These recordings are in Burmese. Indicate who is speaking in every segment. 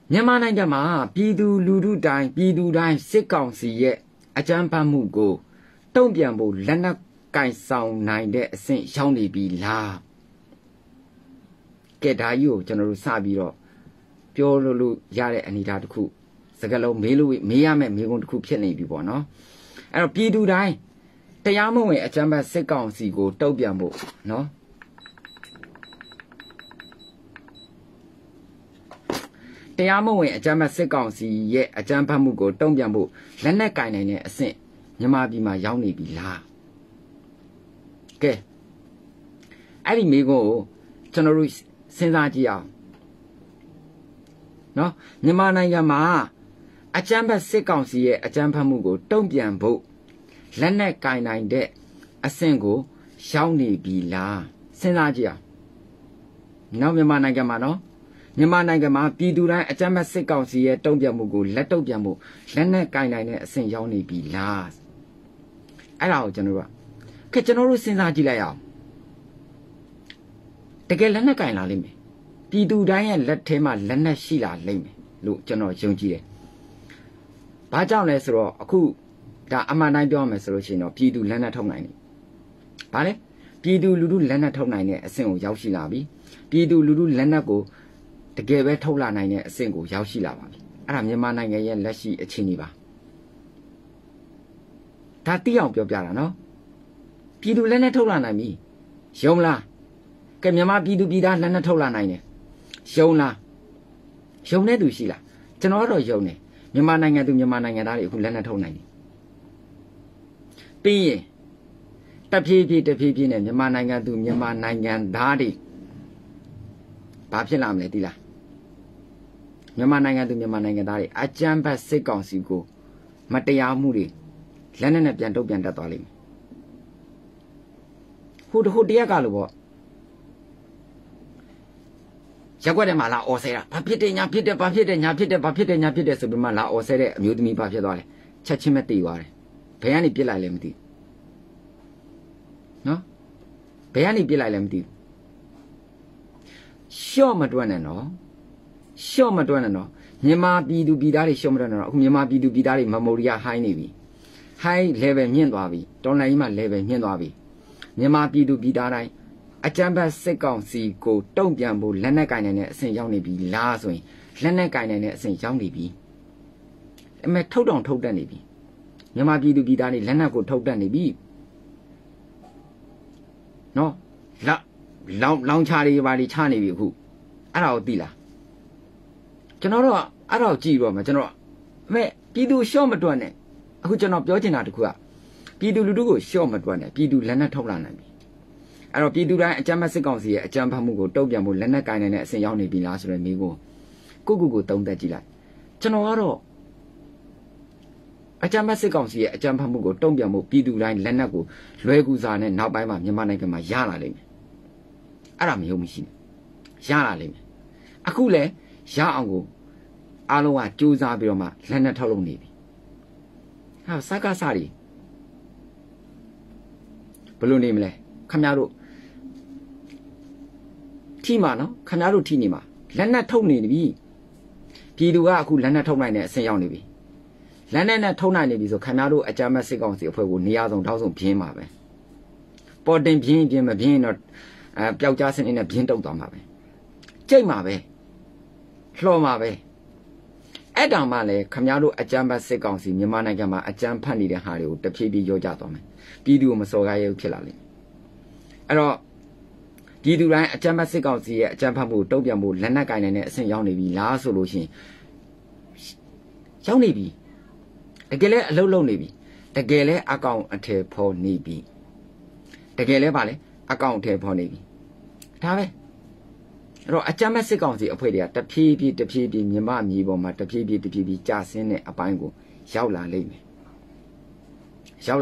Speaker 1: မြန်မာနိုင်ငံမှာပြည်သူလူထုတိုင်းပြည်သူတိုင်းစစ်ကောင်စီရဲ့အကြမ်းဖက်မှုကိုတုံ့ပြန်ဖို့လက်နက်ကင်ဆောင်နိုင်တဲ့အဆင့်ရောက်နေပြီလားကဲဒါကြီးကိုကျွန်တော်တို့စပြီးတော့ပြောလို့ရတဲ့အနေအထားတစ်ခုစကားလုံးမေးရမယ့်မေးခွန်းတစ်ခုဖြစ်နေပြီပေါ့နော်အဲ့တော့ပြည်သူတိုင်းတရားမဝင်အကြမ်းဖက်စစ်ကောင်စီကိုတုံ့ပြန်ဖို့နော်တရားမဝင်အကြမ်းဖက်စစ်ကောင်စီရဲ့အကြမ်းဖက်မှုကိုတုံ့ပြန်ဖို့လက်နက်ကင်နိုင်တဲ့အဆင့်မြန်မာပြည်မှာရောက်နေပြီလားကဲအဲ့ဒီမိကိုကျွန်တော်တို့စဉ်းစားကြည့်အောင်နော်မြန်မာနိုင်ငံမှာအကြမ်းဖက်စစ်ကောင်စီရဲ့အကြမ်းဖက်မှုကိုတုံ့ပြန်ဖို့လက်နက်ကင်နိုင်တဲ့အဆင့်ကိုရောက်နေပြီလားစဉ်းစားကြည့်အောင်နော်မြန်မာနိုင်ငံမှာနော်မြန်မာနိုင်ငံမှာပြည်သူတိုင်းအကြမ်းဖက်စစ်ကောင်စီရဲ့တုံ့ပြန်မှုကိုလက်တုံ့ပြန်ဖို့လက်နက်ကင်နိုင်တဲ့အဆင့်ရောက်နေပြီလားအဲ့ဒါကိုကျွန်တော်တို့စဉ်းစားကြည့်လိုက်အောင်တကယ်လက်နက်ကင်လာလိမ့်မယ်ပြည်သူတိုင်းရဲ့လက်ထဲမှာလက်နက်ရှိလာလိမ့်မယ်လို့ကျွန်တော်ယုံကြည်တယ်။ဘာကြောင့်လဲဆိုတော့အခုဒါအမှန်တိုင်းပြောရမယ်ဆိုလို့ရှိရင်တော့ပြည်သူလက်နက်ထုတ်နိုင်တယ်။ဘာလဲပြည်သူလူထုလက်နက်ထုတ်နိုင်တဲ့အဆင့်ကိုရောက်ရှိလာပြီ။ပြည်သူလူထုလက်နက်ကိုတကယ်ပဲထုတ်လာနိုင်တဲ့အဆင့်ကိုရောက်ရှိလာပါပြီ။အဲ့ဒါမြန်မာနိုင်ငံရဲ့လက်ရှိအခြေအနေပါ။ဒါတိအောင်ပြောပြတာနော်။ပြည်သူလက်နက်ထုတ်လာနိုင်ပြီ။ယုံလား။ကဲမြန်မာပြည်သူပြည်သားလက်နက်ထုတ်လာနိုင်တယ်။ယုံလား။ယုံတဲ့သူရှိလား။ကျွန်တော်တော့ယုံတယ်။မြန်မာနိုင်ငံသူမြန်မာနိုင်ငံသားတွေအခုလက်နက်ထုတ်နိုင်တယ်။ပြီးရင်တဖြည်းဖြည်းနဲ့မြန်မာနိုင်ငံသူမြန်မာနိုင်ငံသားတွေဘာဖြစ်လာမလဲသိလားမြန်မာနိုင်ငံသူမြန်မာနိုင်ငံသားတွေအကြမ်းဖက်စစ်ကောင်စီကိုမတရားမှုတွေလက်နက်နဲ့ပြန်တုံ့ပြန်တတ်သွားလိမ့်မယ်ဟိုတရက်ကလို့ပေါ့ရက်ွက်တယ်မှာလာအော်ဆဲတာဘာဖြစ်တယ်ညာဖြစ်တယ်ဘာဖြစ်တယ်ညာဖြစ်တယ်ဘာဖြစ်တယ်ညာဖြစ်တယ်ဆိုပြီးမှလာအော်ဆဲတဲ့အမျိုးသမီးဘာဖြစ်သွားလဲချက်ချင်းပဲတည်သွားတယ်ဘယ်ကနေပြစ်လိုက်လဲမသိနော်ဘယ်ကနေပြစ်လိုက်လဲမသိရှော့မတွန်းနဲ့နော်မြန်မာပြည်သူပြည်သားတွေရှော့မတွန်းနဲ့နော်အခုမြန်မာပြည်သူပြည်သားတွေမမိုရီယာဟိုင်းနေပြီဟိုင်း level မြင့်သွားပြီတော်လိုင်းကြီးမှာ level မြင့်သွားပြီမြန်မာပြည်သူပြည်သားတိုင်းအကြမ်းဖက်စစ်ကောင်စီကိုတုံ့ပြန်ဖို့လက်နက်ကင်နိုင်တဲ့အဆင့်ရောက်နေပြီလားဆိုရင်လက်နက်ကင်နိုင်တဲ့အဆင့်ရောက်နေပြီအမေထုတ်တတ်နေပြီမြန်မာပြည်သူပြည်သားတွေလက်နက်ကိုထုတ်တတ်နေပြီနော်လောင်ချာတွေပါတွေချနေပြီအခုအဲ့ဒါကိုသိလားကျွန်တော်တော့အဲ့ဒါကိုကြည့်တော့မှာကျွန်တော်အမေပြည်သူရှော့မတွန်းနဲ့အခုကျွန်တော်ပြောချင်တာတခုကပြည်သူလူထုကိုရှော့မတွန်းနဲ့ပြည်သူလက်နက်ထုတ်လာနိုင်ပြီအဲ့တော့ပြည်သူတိုင်းအကြမ်းဖက်စစ်ကောင်စီရဲ့အကြမ်းဖက်မှုကိုတုံ့ပြန်ဖို့လက်နက်ကင်နိုင်တဲ့အဆင့်ရောက်နေပြီလားဆိုတဲ့မိကိုသုံးသပ်ကြည့်လိုက်ကျွန်တော်ကတော့အကြမ်းဖက်စစ်ကောင်စီရဲ့အကြမ်းဖက်မှုကိုတုံ့ပြန်ဖို့ပြည်သူတိုင်းလက်နက်ကိုလွယ်ကူစွာနဲ့နောက်ပိုင်းမှာမြန်မာနိုင်ငံမှာရလာလိမ့်မယ်အဲ့ဒါမယုံမရှိနဲ့ရလာလိမ့်မယ်အခုလဲရအောင်ကိုအားလုံးကကြိုးစားပြီးတော့မှလက်နက်ထုတ်လုပ်နေပြီဟာစကားစားရီဘယ်လိုနေမလဲခင်ဗျားတို့ထိမှာနော်ခင်ဗျားတို့ထိနေမှာလက်နက်ထုတ်နေပြီပြည်သူကအခုလက်နက်ထုတ်နိုင်တဲ့အဆင့်ရောက်နေပြီလက်နက်နဲ့ထုတ်နိုင်နေပြီဆိုခင်ဗျားတို့အကြမ်းဖက်စစ်ကောင်စီအဖွဲ့ကိုနေရာဆုံးတောက်ဆုံးပြင်းပါပဲပေါ်တင်ပြင်းမပြင်းတော့ပျောက်ကြားစနစ်နဲ့ပြင်းတုတ်သွားမှာပဲကြိတ်မှာပဲလှော်မှာပဲအဲ့တောင်မှလည်းခင်ဗျားတို့အကြမ်းဖက်စစ်ကောင်စီမြန်မာနိုင်ငံမှာအကြမ်းဖက်နေတဲ့ဟာတွေကိုတဖြည်းဖြည်းရောကြသွားမယ်ပြည်သူကိုမစော်ကားရဲဖြစ်လာလိမ့်မယ်အဲ့တော့ပြည်သူတိုင်းအကြမ်းဖက်စစ်ကောင်စီရဲ့အကြမ်းဖက်မှုတုံ့ပြန်မှုလက်နက်ကင်နိုင်တဲ့အဆင့်ရောက်နေပြီလားဆိုလို့ရှိရင်ရောက်နေပြီတကယ်လဲအလုံးလုံးနေပြီတကယ်လဲအကောင်အထည်ဖော်နေပြီတကယ်လဲပါလေအကောင်အထည်ဖော်နေပြီဒါပဲအဲ့တော့အကြမ်းဖက်စစ်ကောင်စီအဖွဲ့တွေကတဖြည်းဖြည်းမြန်မာမြေပေါ်မှာတဖြည်းဖြည်းကြာဆင်းတဲ့အပိုင်းကိုရောက်လာလိမ့်မယ်ကျွန်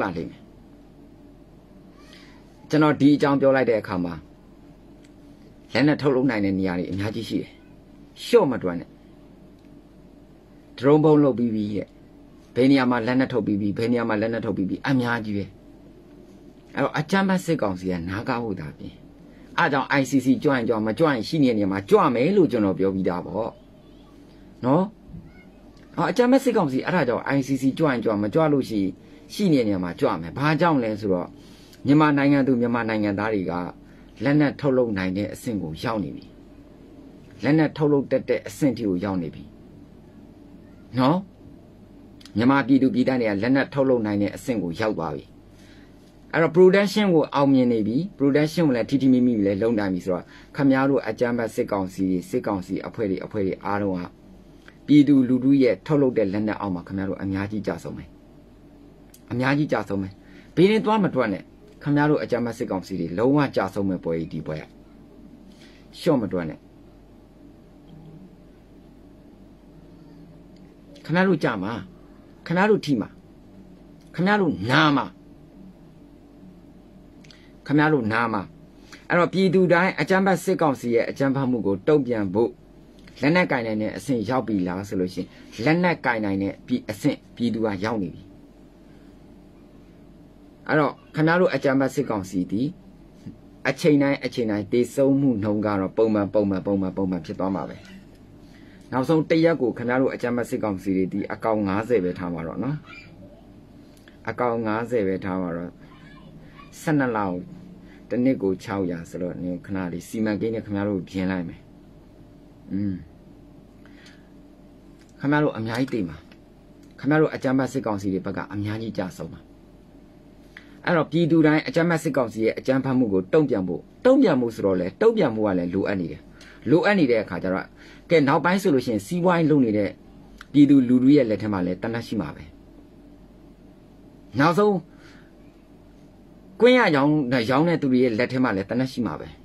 Speaker 1: တော်ဒီအကြောင်းပြောလိုက်တဲ့အခါမှာလက်နဲ့ထုတ်လုပ်နိုင်တဲ့နေရာတွေအများကြီးရှိတယ်ရှော့မတွန်းနဲ့ဒရုန်းဘုံလုပ်ပြီးပြီရဲ့ဘယ်နေရာမှာလက်နဲ့ထုတ်ပြီးပြီဘယ်နေရာမှာလက်နဲ့ထုတ်ပြီးပြီအများကြီးပဲအဲ့တော့အကြမ်းဖက်စစ်ကောင်စီကနားကားဖို့တာပြင်အားကြောင့် ICC ကြွရင်မကြွရင်ရှိနေတဲ့နေရာမှာကြွမယ်လို့ကျွန်တော်ပြောပြီးသားပေါ့နော်အကြမ်းမဲ့စစ်ကောင်စီအဲ့ဒါကြောင့် ICC ကြွရင်ကြွမကြွလို့ရှိနေနေမှာကြွမယ်ဘာကြောင့်လဲဆိုတော့မြန်မာနိုင်ငံသူမြန်မာနိုင်ငံသားတွေကလက်နက်ထုတ်လုပ်နိုင်တဲ့အဆင့်ကိုရောက်နေပြီလက်နက်ထုတ်လုပ်တတ်တဲ့အဆင့်ထိကိုရောက်နေပြီနော်မြန်မာပြည်သူပြည်သားတွေကလက်နက်ထုတ်လုပ်နိုင်တဲ့အဆင့်ကိုရောက်သွားပြီအဲ့တော့ production ကိုအောင်မြင်နေပြီ production ကိုလည်းထိထိမိမိလည်းလုံနိုင်ပြီဆိုတော့ခမားတို့အကြမ်းဖက်စစ်ကောင်စီအဖွဲ့တွေအားလုံးကပြည်သူလူထုရဲ့ထုတ်လုပ်တဲ့လက်နက်အောက်မှာခမားတို့အများကြီးကြဆုံးမယ်အများကြီးကြဆုံးမယ်ဘေးရင်သွားမတွက်နဲ့ခမားတို့အကြမ်းဖက်စစ်ကောင်စီတွေလုံးဝကြဆုံးမယ်ပွဲဒီပွဲရှော့မတွက်နဲ့ခမားတို့ကြမှာခမားတို့ထိမှာခမားတို့နာမှာခမားတို့နာမှာအဲ့တော့ပြည်သူတိုင်းအကြမ်းဖက်စစ်ကောင်စီရဲ့အကြမ်းဖက်မှုကိုတုံ့ပြန်ဖို့လက်နက်ကင်နိုင်တဲ့အဆင့်ရောက်ပြီလားဆိုလို့ရှိရင်လက်နက်ကင်နိုင်တဲ့အဆင့်ပြည်သူကရောက်နေပြီအဲ့တော့ခင်ဗျားတို့အကြမ်းဖက်စစ်ကောင်စီဒီအချိန်တိုင်းတေဆုံးမှုနှုန်းကတော့ပုံမှန်ဖြစ်သွားမှာပဲနောက်ဆုံးတရက်ကိုခင်ဗျားတို့အကြမ်းဖက်စစ်ကောင်စီတွေဒီအကောင့်90ပဲထားမှာတော့နော်အကောင့်90ပဲထားမှာတော့12လောက်တနစ်ကို600ဆိုတော့ခဏလေးစီမံကိန်းနဲ့ခင်ဗျားတို့ပြင်လိုက်မယ်ခင်ဗျားတို့အများကြီးသိမှာခင်ဗျားတို့အကြမ်းဖက်စစ်ကောင်စီတွေဘက်ကအများကြီးကြဆုံးမှာအဲ့တော့ပြည်သူတိုင်းအကြမ်းဖက်စစ်ကောင်စီရဲ့အကြမ်းဖက်မှုကိုတုံ့ပြန်မှုဆိုတော့လေတုံ့ပြန်မှုကလည်းလိုအပ်နေတဲ့အခါကျတော့ကဲနောက်ပိုင်းဆိုလို့ရှိရင်စီးပွားရေးလုပ်နေတဲ့ပြည်သူလူထုရဲ့လက်ထက်မှာလည်းတနတ်ရှိမှာပဲနောက်ဆုံးကွင်းရရောင်းတဲ့သူတွေရဲ့လက်ထက်မှာလည်းတနတ်ရှိမှာပဲ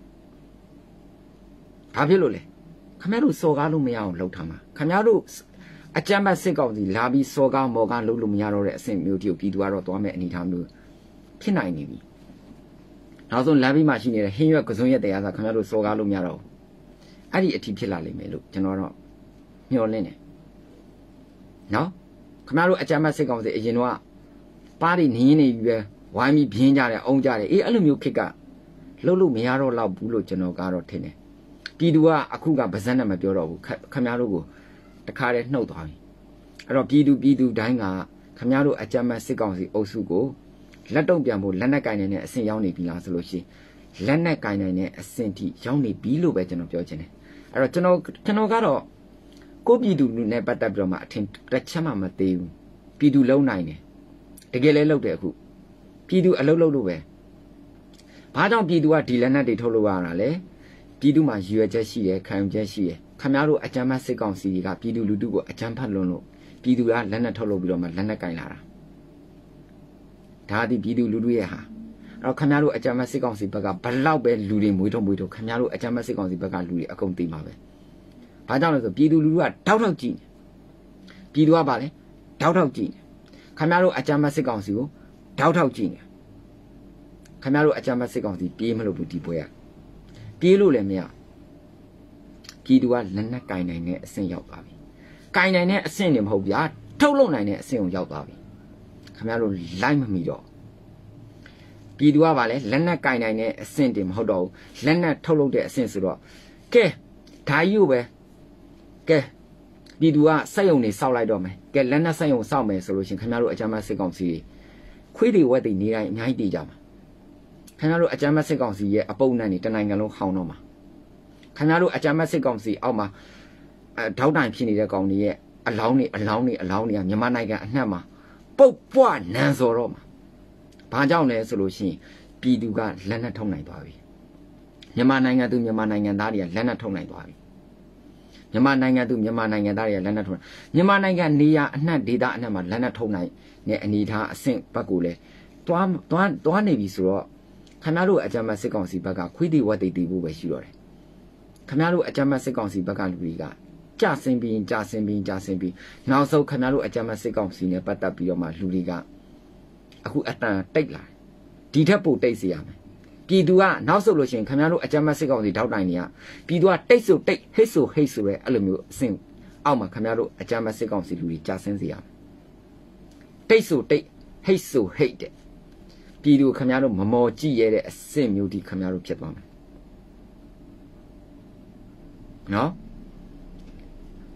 Speaker 1: ဘာဖြစ်လို့လဲခင်ဗျားတို့စော်ကားလို့မရအောင်လှုပ်ထားမှာခင်ဗျားတို့အကြမ်းဖက်စစ်ကောင်စီလာပြီးစော်ကားမော်ကားလုပ်လို့မရတော့တဲ့အဆင့်မျိုးတိကိုပြည်သူကတော့သွားမဲ့အနေအထားမျိုးဖြစ်နိုင်နေပြီနောက်ဆုံးလမ်းပြီးမှရှိနေတဲ့ဟင်းရွက်ကစုံရက်တရားစားခင်ဗျားတို့စော်ကားလို့မရတော့ဘူးအဲ့ဒီအထိဖြစ်လာလိမ့်မယ်လို့ကျွန်တော်တော့မျှော်လင့်တယ်နော်ခင်ဗျားတို့အကြမ်းဖက်စစ်ကောင်စီအရင်တော့ပါးတွေနင်းနေပြီပဲဝိုင်းပြီးပြင်းကြတယ်အုံကြတယ်အေးအဲ့လိုမျိုးခက်ကလှုပ်လို့မရတော့လောက်ဘူးလို့ကျွန်တော်ကတော့ထင်တယ်ပြည်သူကအခုကဗဇက်နဲ့မပြောတော့ဘူးခင်ဗျားတို့ကိုတခါတည်းနှုတ်သွားပြီအဲ့တော့ပြည်သူတိုင်းကခင်ဗျားတို့အကြမ်းဖက်စစ်ကောင်စီအုပ်စုကိုလက်တုံ့ပြန်ဖို့လက်နက်ကင်နိုင်တဲ့အဆင့်ရောက်နေပြီလားဆိုလို့ရှိရင်လက်နက်ကင်နိုင်တဲ့အဆင့်ထိရောက်နေပြီလို့ပဲကျွန်တော်ပြောချင်တယ်အဲ့တော့ကျွန်တော်ကတော့ကိုပြည်သူလူနဲ့ပတ်သက်ပြီးတော့မှအထင်တစ်ချက်မှမသေးဘူးပြည်သူလုံးနိုင်တယ်တကယ်လဲလုပ်တယ်အခုပြည်သူအလုပ်လုပ်လို့ပဲဘာကြောင့်ပြည်သူကဒီလက်နက်တွေထုတ်လို့ရတာလဲပြည်သူမှာရည်ရွယ်ချက်ရှိတယ်ခံယူချက်ရှိတယ်ခင်ဗျားတို့အကြမ်းဖက်စစ်ကောင်စီကပြည်သူလူထုကိုအကြမ်းဖက်လွန်လို့ပြည်သူကလက်နက်ထုတ်လို့ပြီးတော့မှလက်နက်ကင်လာတာဒါသည်ပြည်သူလူထုရဲ့ဟာအဲ့တော့ခင်ဗျားတို့အကြမ်းဖက်စစ်ကောင်စီဘက်ကဘလောက်ပဲလူတွေမွေးထုံခင်ဗျားတို့အကြမ်းဖက်စစ်ကောင်စီဘက်ကလူတွေအကုန်သိမှာပဲဘာကြောင့်လဲဆိုပြည်သူလူထုကတောက်ကြည့်နေပြည်သူကပါလေတောက်ကြည့်နေခင်ဗျားတို့အကြမ်းဖက်စစ်ကောင်စီကိုတောက်ကြည့်နေခင်ဗျားတို့အကြမ်းဖက်စစ်ကောင်စီပြေးမလို့ဘူးဒီပွဲကပြေးလို့လည်းမရပြည်သူကလက်နက်ကင်နိုင်တဲ့အဆင့်ရောက်သွားပြီကင်နိုင်တဲ့အဆင့်နေမဟုတ်ဗျာထုတ်လုပ်နိုင်တဲ့အဆင့်ကိုရောက်သွားပြီခင်ဗျားတို့လိုက်မမီတော့ပြည်သူကပါလေလက်နက်ကင်နိုင်တဲ့အဆင့်တင်မဟုတ်တော့ဘူးလက်နက်ထုတ်လုပ်တဲ့အဆင့်ဆိုတော့ကဲဒါကြီးကိုပဲကဲပြည်သူကစက်ယုံနေစောက်လိုက်တော့မယ်ကဲလက်နက်စက်ယုံစောက်မယ်ဆိုလို့ရှင်ခင်ဗျားတို့အကြမ်းဖက်စစ်ကောင်စီခွေးတွေဝက်တွေနေတိုင်းအများကြီးတည်ကြမှာခင်ဗျားတို့အကြမ်းဖက်စစ်ကောင်စီရဲ့အပုံနဲ့နေတနိုင်ငံလုံးဟောင်းတော့မှာခင်ဗျားတို့အကြမ်းဖက်စစ်ကောင်စီအောက်မှာထောက်တိုင်ဖြစ်နေတဲ့ကောင်တွေရဲ့အလောင်းတွေကမြန်မာနိုင်ငံအနှံ့မှာပုတ်ပွားနန်းစော်တော့မှာဘာကြောင့်လဲဆိုလို့ရှိရင်ပြည်သူကလက်နက်ထုတ်နိုင်သွားပြီမြန်မာနိုင်ငံသူမြန်မာနိုင်ငံသားတွေကလက်နက်ထုတ်နိုင်သွားပြီမြန်မာနိုင်ငံသူမြန်မာနိုင်ငံသားတွေကလက်နက်ထုတ်မြန်မာနိုင်ငံနေရာအနှံ့ဒေသအနှံ့မှာလက်နက်ထုတ်နိုင်တဲ့အနေအထားအဆင့်ဘက်ကိုလည်းတွားနေပြီဆိုတော့ခင်ဗျားတို့အကြမ်းဖက်စစ်ကောင်စီဘက်ကခွေးတီဝက်တီတီဖို့ပဲရှိတော့တယ်ခင်ဗျားတို့အကြမ်းဖက်စစ်ကောင်စီဘက်ကလူတွေကကြဆင်းပြီးနောက်ဆုံးခင်ဗျားတို့အကြမ်းဖက်စစ်ကောင်စီနဲ့ပတ်သက်ပြီးတော့မှလူတွေကအခုအတန်တိတ်လာဒီထက်ပိုတိတ်စေရမယ်ပြည်သူကနောက်ဆုတ်လို့ရှိရင်ခင်ဗျားတို့အကြမ်းဖက်စစ်ကောင်စီထောက်တိုင်တွေကပြည်သူကတိတ်ဆိုတိတ်ဟိတ်ဆိုဟိတ်ဆိုပဲအဲ့လိုမျိုးအဆင့်အောက်မှာခင်ဗျားတို့အကြမ်းဖက်စစ်ကောင်စီလူတွေကြဆင်းစေရမယ်တိတ်ဆိုတိတ်ဟိတ်ဆိုဟိတ်တဲ့ပြည်သူခင်ဗျားတို့မမော်ကြည့်ရတဲ့အဆင့်မျိုးဒီခင်ဗျားတို့ဖြစ်သွားမယ်နော်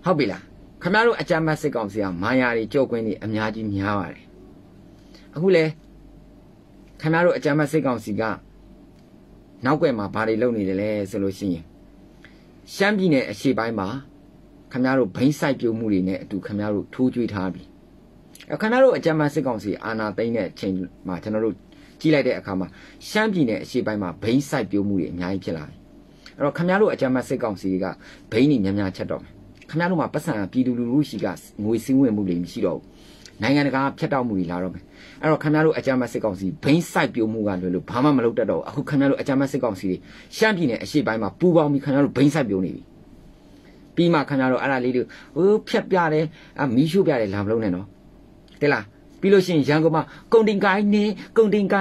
Speaker 1: ဟုတ်ပြီလားခင်ဗျားတို့အကြမ်းဖက်စစ်ကောင်စီကမာယာတွေကြောက်ကွင်းတွေအများကြီးများပါတယ်အခုလေခင်ဗျားတို့အကြမ်းဖက်စစ်ကောင်စီကနောက်ွယ်မှာဘာတွေလုပ်နေတယ်လဲဆိုလို့ရှိရင်ရှမ်းပြည်နယ်အရှေ့ပိုင်းမှာခင်ဗျားတို့ဘိန်းဆိုင်ပြုံးမှုတွေနဲ့အတူခင်ဗျားတို့ထိုးကြွေးထားပြီခင်ဗျားတို့အကြမ်းဖက်စစ်ကောင်စီအာဏာသိမ်းတဲ့အချိန်မှာကျွန်တော်တို့ကြည့်လိုက်တဲ့အခါမှာရှမ်းပြည်နယ်အရှေ့ပိုင်းမှာဘိန်းဆိုင်ပြုံးမှုတွေအများကြီးဖြစ်လာတယ်အဲ့တော့ခင်ဗျားတို့အကြမ်းဖက်စစ်ကောင်စီကဘိန်းတွေများများချက်တော့မယ်ခင်ဗျားတို့မှာပတ်စံပြည်သူလူထုရှိကငွေစည်းဝင်မှုတွေမရှိတော့ဘူးနိုင်ငံတကာဖျက်တောက်မှုတွေလာတော့မယ်အဲ့တော့ခင်ဗျားတို့အကြမ်းဖက်စစ်ကောင်စီဘိန်းဆိုင်ပြုံးမှုကလွယ်လို့ဘာမှမလုပ်တတ်တော့ဘူးအခုခင်ဗျားတို့အကြမ်းဖက်စစ်ကောင်စီတွေရှမ်းပြည်နယ်အရှေ့ပိုင်းမှာပူပေါင်းပြီးခင်ဗျားတို့ဘိန်းဆိုင်ပြုံးနေပြီပြီးမှခင်ဗျားတို့အဲ့ဒါလေးတွေဖြတ်ပြတယ်မီးရှို့ပြတယ်လာမလုံးနဲ့နော်တဲ့လားပြီးလို့ရှိရင်ရန်ကုန်မှာကုန်တင်ကိုင်းနဲ့ဟိုဘိန်း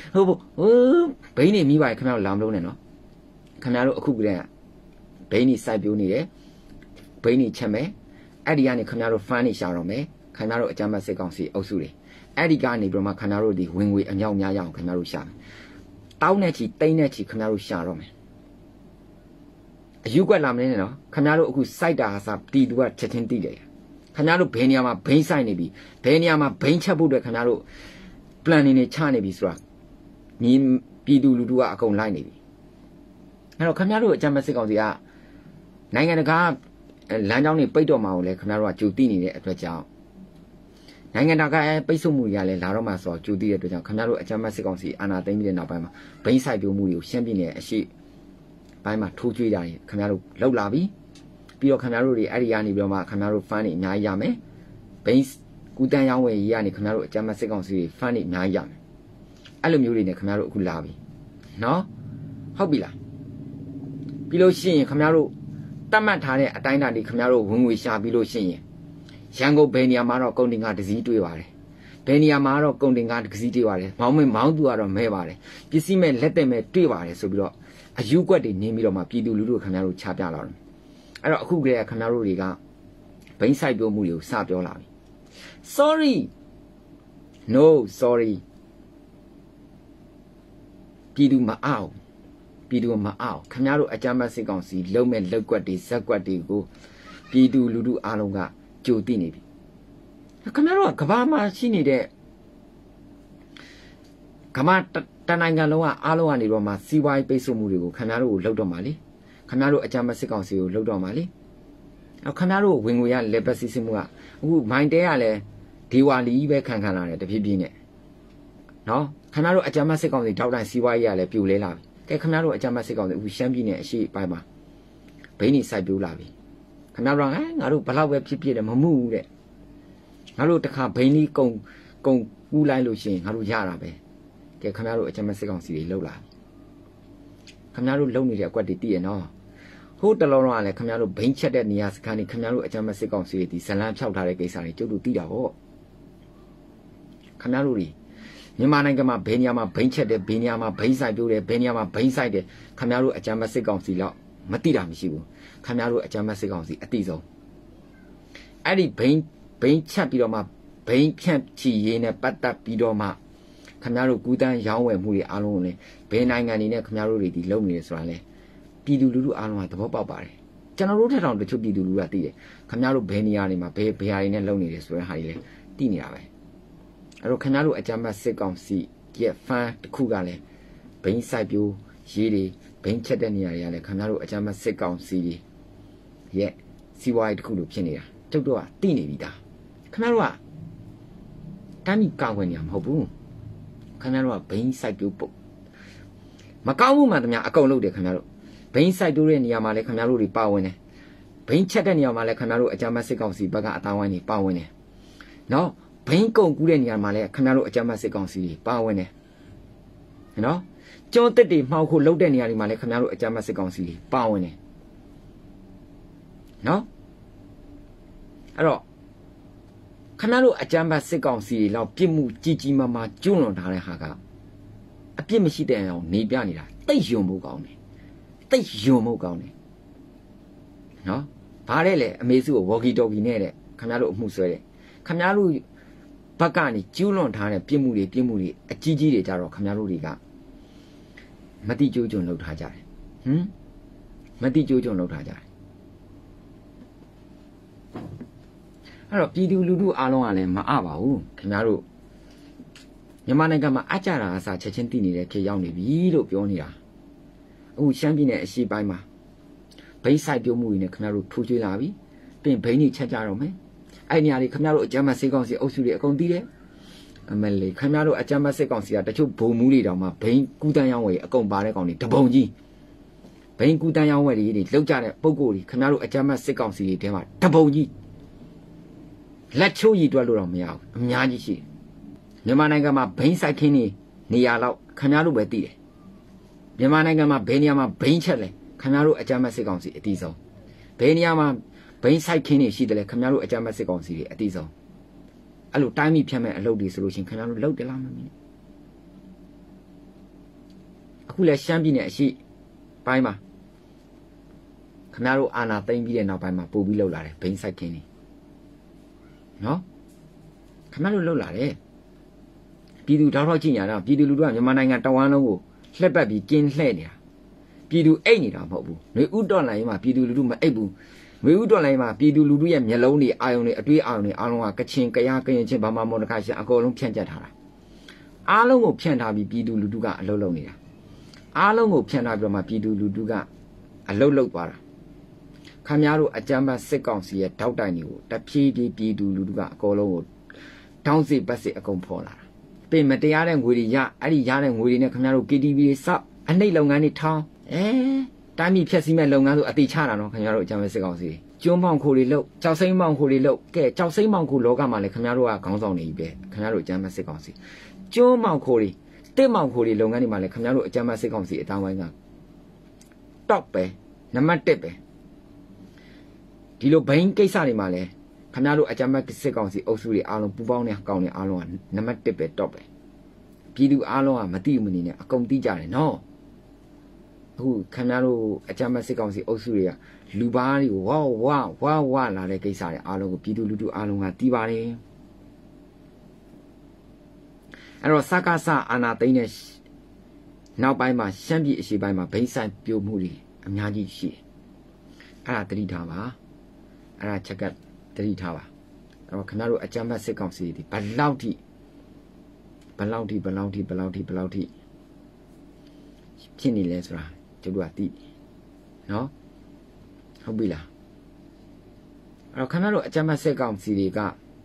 Speaker 1: နေမိပါခင်ဗျားတို့လာမလုံးနဲ့နော်ခင်ဗျားတို့အခုကတည်းကဘိန်းနေစိုက်ပြိုးနေတယ်ဘိန်းနေချက်မယ်အဲ့ဒီကနေခင်ဗျားတို့ဖမ်းနေရှာတော့မယ်ခင်ဗျားတို့အကြမ်းဖက်စစ်ကောင်စီအုပ်စုတွေအဲ့ဒီကနေပြီးတော့မှခင်ဗျားတို့ဒီဝင်ငွေအမြောက်များရအောင်ခင်ဗျားတို့ရှာမယ်တောင်းနဲ့ချီတိမ့်နဲ့ချီခင်ဗျားတို့ရှာတော့မယ်အယူကွက်လာမနေနဲ့နော်ခင်ဗျားတို့အခုစိုက်တာဟာတီတူကချက်ချင်းတိတယ်ခင်ဗျားတို့ဘယ်နေရာမှာဘိန်းဆိုင်နေပြီဘယ်နေရာမှာဘိန်းချက်ဖို့အတွက်ခင်ဗျားတို့ plan နေချနေပြီဆိုတာညီပြည်သူလူထုကအကုန်လိုက်နေပြီအဲ့တော့ခင်ဗျားတို့အကြမ်းဖက်စစ်ကောင်စီကနိုင်ငံတကာလမ်းကြောင်းတွေပိတ်တော့မှာကိုလည်းခင်ဗျားတို့ကကြိုသိနေတဲ့အတွက်ကြောင့်နိုင်ငံတကာပိတ်ဆို့မှုတွေကလည်းလာတော့မှဆိုတော့ကြိုသိတဲ့အတွက်ကြောင့်ခင်ဗျားတို့အကြမ်းဖက်စစ်ကောင်စီအာဏာသိမ်းပြီးတဲ့နောက်ပိုင်းမှာဘိန်းဆိုင်ပြိုးမှုတွေကိုရှင်းပြနေအရှိပိုင်းမှာထိုးကြွေးကြတယ်ခင်ဗျားတို့လောက်လာပြီပြီးတော့ခင်ဗျားတို့တွေအဲ့ဒီကနေပြီးတော့မှခင်ဗျားတို့ fan တွေအများကြီးရမယ်ဘိန်းကူတန်းရောင်းဝယ်ရေးကနေခင်ဗျားတို့အကြမ်းဖက်စစ်ကောင်စီတွေ fan တွေအများကြီးရမယ်အဲ့လိုမျိုးတွေနဲ့ခင်ဗျားတို့အခုလာပြီနော်ဟုတ်ပြီလားပြီးလို့ရှိရင်ခင်ဗျားတို့တတ်မှတ်ထားတဲ့အတိုင်းအတာတွေခင်ဗျားတို့ဝင်ငွေရှာပြီးလို့ရှိရင်ရန်ကုန်ဘယ်နေရာမှာတော့ကုန်တင်ကားတစ်စီးတွေ့ပါတယ်ဘယ်နေရာမှာတော့ကုန်တင်ကားတစ်စီးတွေ့ပါတယ်မောင်းသူကတော့မဲပါတယ်ပစ္စည်းမဲ့လက်သက်မဲ့တွေ့ပါတယ်ဆိုပြီးတော့အယူကွက်တွေနင်းပြီးတော့မှပြည်သူလူထုခင်ဗျားတို့ချပြလာတယ်အဲ့တော့အခုကလေးကခင်ဗျားတို့တွေကဘိန်းဆိုင်ပြောမှုတွေကိုစပြောလာပြီ sorry no sorry ပြည်သူမအောင်ပြည်သူမအောင်ခင်ဗျားတို့အကြမ်းဖက်စစ်ကောင်စီလုံးမဲ့လောက်ကွက်တွေဇက်ကွက်တွေကိုပြည်သူလူထုအားလုံးကကြိုသိနေပြီခင်ဗျားတို့ကကဘာမှာရှိနေတဲ့ကမတနိုင်ငံလုံးကအားလုံးကနေတော့မှစီးပွားရေးပိတ်ဆို့မှုတွေကိုခင်ဗျားတို့ကိုလှုပ်တော့မှာလေခင်ဗျားတို့အကြမ်းဖက်စစ်ကောင်စီကိုလှုပ်တော့မှာလေခင်ဗျားတို့ဝင်ငွေရလက်ပတ်စီးမှုကအခုမိုင်းတဲကလည်းဒီဝါလီပဲခံလာတယ်တဖြည်းဖြည်းနဲ့နော်ခင်ဗျားတို့အကြမ်းဖက်စစ်ကောင်စီတောက်တိုင်းစီးပွားရေးကလည်းပြိုလဲလာပြီကဲခင်ဗျားတို့အကြမ်းဖက်စစ်ကောင်စီအခုရှမ်းပြည်နယ်အရှိပိုင်းမှာဘိန်းနေစိုက်ပြိုးလာပြီခင်ဗျားတို့ငါတို့ဘလောက်ပဲဖြစ်တယ်မမှုဘူးတဲ့ငါတို့တခါဘိန်းကြီးကုန်ကူးလိုက်လို့ရှိရင်ငါတို့ရတာပဲကဲခင်ဗျားတို့အကြမ်းဖက်စစ်ကောင်စီတွေလှုပ်လာခင်ဗျားတို့လုံနေတဲ့အကွက်တွေတည်ရနော်ဟိုတလုံးတော့လည်းခင်ဗျားတို့ဘိန်းချက်တဲ့နေရာစခန်းတွေခင်ဗျားတို့အကြမ်းဖက်စစ်ကောင်စီတွေဒီဇလန်းဖြောက်ထားတဲ့ကိစ္စတွေကျုပ်တို့သိတာဟောခင်ဗျားတို့တွေမြန်မာနိုင်ငံမှာဘယ်နေရာမှာဘိန်းချက်တယ်ဘယ်နေရာမှာဘိန်းဆိုင်ပြိုးတယ်ဘယ်နေရာမှာဘိန်းဆိုင်တယ်ခင်ဗျားတို့အကြမ်းဖက်စစ်ကောင်စီတော့မသိတာမရှိဘူးခင်ဗျားတို့အကြမ်းဖက်စစ်ကောင်စီအတိဆုံးအဲ့ဒီဘိန်းချက်ပြီးတော့မှဘိန်းဖြန့်ချီရေးနဲ့ပတ်သက်ပြီးတော့မှခင်ဗျားတို့ကူတန်းရောင်းဝယ်မှုတွေအားလုံးကိုလည်းဘယ်နိုင်ငံတွေနဲ့ခင်ဗျားတို့တွေဒီလုပ်နေတယ်ဆိုတာလဲပြည်သူလူထုအားလုံးကသဘောပေါက်ပါတယ်ကျွန်တော်တို့ထက်တောင်တချို့ပြည်သူလူထုကသိတယ်ခင်ဗျားတို့ဘယ်နေရာတွေမှာဘယ်ဟာတွေနဲ့လုပ်နေတယ်ဆိုတဲ့ဟာတွေလည်းသိနေတာပဲအဲ့တော့ခင်ဗျားတို့အကြမ်းဖက်စစ်ကောင်စီရဲ့ဖန်တစ်ခုကလည်းဘိန်းဆိုင်ပြိုးရေးတွေဘိန်းချက်တဲ့နေရာတွေကလည်းခင်ဗျားတို့အကြမ်းဖက်စစ်ကောင်စီရဲ့စီးပွားရေးတစ်ခုလိုဖြစ်နေတာကျုပ်တို့ကသိနေပြီသားခင်ဗျားတို့ကတမ်းပြီးကောက်ွယ်နေမှာမဟုတ်ဘူးခင်ဗျားတို့ကဘိန်းဆိုင်ပြိုးပုတ်မကောင်းမှုမှတည်းအကုန်လုပ်တယ်ခင်ဗျားတို့ဘိန်းဆိုင်ပြိုးတဲ့နေရာမှာလည်းခင်ဗျားတို့တွေပါဝင်တယ်ဘိန်းချက်တဲ့နေရာမှာလည်းခင်ဗျားတို့အကြမ်းဖက်စစ်ကောင်စီဘက်ကအသားဝိုင်းတွေပါဝင်တယ်နော်ဘိန်းကုန်ကူးတဲ့နေရာမှာလည်းခင်ဗျားတို့အကြမ်းဖက်စစ်ကောင်စီတွေပါဝင်တယ်နော်ကျောင်းတက်တွေမှောက်ဖို့လုပ်တဲ့နေရာတွေမှာလည်းခင်ဗျားတို့အကြမ်းဖက်စစ်ကောင်စီတွေပါဝင်တယ်နော်အဲ့တော့ခင်ဗျားတို့အကြမ်းဖက်စစ်ကောင်စီတွေလောက်ပြစ်မှုကြီးမားမားကျွလွန်ထားတဲ့ဟာကအပြစ်မရှိတဲ့အောင်နေပြနေတာတိတ်ယုံဖို့ကောင်းတယ်တိတ်ယုံဖို့ကောင်းတယ်နော်ဘာလဲလေအမေစုကိုဝေါ်ကီတော်ကီနဲ့တဲ့ခင်ဗျားတို့အမှုဆွဲတယ်ခင်ဗျားတို့ဘက်ကနေကျူးလွန်ထားတဲ့ပြစ်မှုတွေအကြီးကြီးတွေကြတော့ခင်ဗျားတို့တွေကမတိကျိုးကြုံလုပ်ထားကြတယ်မတိကျိုးကြုံလုပ်ထားကြတယ်အဲ့တော့ပြည်သူလူထုအားလုံးကလည်းမအပါဘူးခင်ဗျားတို့မြန်မာနိုင်ငံမှာအကြတာအစားချက်ချင်းတည်နေတဲ့ခေတ်ရောက်နေပြီလို့ပြောနေတာအခုရှမ်းပြည်နယ်အရှေ့ပိုင်းမှာဘိန်းဆိုင်ပြုံးမှုတွေနဲ့ခင်ဗျားတို့ထိုးကျွေးလာပြီပြင်ဘိန်းကြီးချက်ကြတော့မယ်အဲ့နေရာတွေခင်ဗျားတို့အကြမ်းမစေးကောင်းစီအုပ်စုတွေအကုန်တည်တယ်အမလေးခင်ဗျားတို့အကြမ်းမစစ်ကောင်စီကတချို့ဘုံမူးတွေတောင်မှဘိန်းကူးတန်းရောင်းဝယ်အကုန်ပါတဲ့ကောင်တွေတပုံကြီးဘိန်းကူးတန်းရောင်းဝယ်တွေလောက်ကြတဲ့ပုံကိုယ်တွေခင်ဗျားတို့အကြမ်းမစစ်ကောင်စီတွေထဲမှာတပုံကြီးလက်ချိုးရည်တွက်လို့တော့မရဘူးအများကြီးရှိတယ်မြန်မာနိုင်ငံမှာဘိန်းဆိုင်ခင်းနေရာလောက်ခင်ဗျားတို့ပဲတည်တယ်မြန်မာနိုင်ငံမှာဘယ်နေရာမှာဘိန်းချက်လဲခင်ဗျားတို့အကြမ်းမစစ်ကောင်စီအတီးဆုံးဘယ်နေရာမှာဘိန်းဆိုင်ခင်းနေရှိတယ်လဲခင်ဗျားတို့အကြမ်းမစစ်ကောင်စီတွေအတီးဆုံးအဲ့လိုတိုင်းမိဖြတ်မဲ့အလုပ်တွေဆိုလို့ရှိရင်ခင်ဗျားတို့လုပ်တယ်လားမမင်းအခုလဲရှမ်းပြည်နယ်အရှိပိုင်းမှာခင်ဗျားတို့အာဏာသိမ်းပြီးတဲ့နောက်ပိုင်းမှာပို့ပြီးလုပ်လာတယ်ဘိန်းဆိုင်ခင်းနေနော်ခင်ဗျားတို့လုပ်လာတယ်ပြည်သူတောက်ကြည့်ညာတော့ပြည်သူလူထုကမြန်မာနိုင်ငံတဝမ်းလုံးကိုလှက်ပတ်ပြီးကျင်းလှဲ့နေတာပြည်သူအိတ်နေတာမဟုတ်ဘူးຫນွေဥတော်လိုင်းမှာပြည်သူလူထုမအိတ်ဘူးຫນွေဥတော်လိုင်းမှာပြည်သူလူထုရဲ့မျက်လုံးတွေအာယုံတွေအတွေးအာယုံတွေအားလုံးကကချင်ကရင်ချင်းဗမာမော်ဒကာရှင်အကုန်လုံးဖြန့်ကျက်ထားတာအားလုံးကိုဖြန့်ထားပြီးပြည်သူလူထုကအလုပ်လုပ်နေတာအားလုံးကိုဖြန့်ထားပြီးတော့မှပြည်သူလူထုကအလုပ်လုပ်သွားတာခင်ဗျားတို့အကြမ်းဖက်စစ်ကောင်စီရဲ့တောက်တိုင်တွေကိုတဖြည်းဖြည်းပြည်သူလူထုကအကုန်လုံးကိုတောင်းစီပတ်စီအကုန်ဖော်လာတာပြင်မတရားတဲ့ငွေတွေရအဲ့ဒီရတဲ့ငွေတွေနဲ့ခင်ဗျားတို့ KTV တွေစောက်အနှိမ့်လုပ်ငန်းတွေထောင်းတိုင်းပြည်ဖြည့်ဆည်းမဲ့လုပ်ငန်းဆိုအတိချတာနော်ခင်ဗျားတို့အကြမ်းဖက်စစ်ကောင်စီကျွန်းပေါင်ခိုတွေလုပ်ကြောက်စိမ့်ပေါင်ခိုတွေလုပ်ကဲကြောက်စိမ့်ပေါင်ခိုလောကမှာလည်းခင်ဗျားတို့ကခေါင်းဆောင်နေပြီပဲခင်ဗျားတို့အကြမ်းဖက်စစ်ကောင်စီကျွန်းပေါင်ခိုတွေတစ်ပေါင်ခိုတွေလုပ်ငန်းတွေမှာလည်းခင်ဗျားတို့အကြမ်းဖက်စစ်ကောင်စီအတောင်းဝိုင်းကတော့ပဲနံပါတ်1ပဲဒီလိုဘိန်းကိစ္စတွေမှာလည်းခင်ဗျားတို့အကြမ်းဖက်စစ်ကောင်စီအုပ်စုတွေအားလုံးပူပေါင်းနေကောင်းနေအားလုံးကနံပါတ်1ပဲတော့ပဲပြည်သူအားလုံးကမတိမနေနဲ့အကုန်သိကြတယ်နော်အခုခင်ဗျားတို့အကြမ်းဖက်စစ်ကောင်စီအုပ်စုတွေကလူပါးတွေကိုဝါလာတဲ့ကိစ္စတွေအားလုံးကိုပြည်သူလူထုအားလုံးကသိပါတယ်အဲ့တော့စကားစအာနာသိန်းတဲ့နောက်ပိုင်းမှာရှမ်းပြည်အရှေ့ပိုင်းမှာဘိန်းဆိုင်ပြိုမှုတွေအများကြီးရှိတယ်အဲ့ဒါသတိထားပါအဲ့ဒါချက်ကသတိထားပါအဲ့တော့ခင်ဗျားတို့အကြမ်းဖက်စစ်ကောင်စီတွေဘလောက်ထိဖြစ်နေလဲဆိုတာကျတို့ကသိနော်ဟုတ်ပြီလားအဲ့တော့ခင်ဗျားတို့အကြမ်းဖက်စစ်ကောင်စီတွေက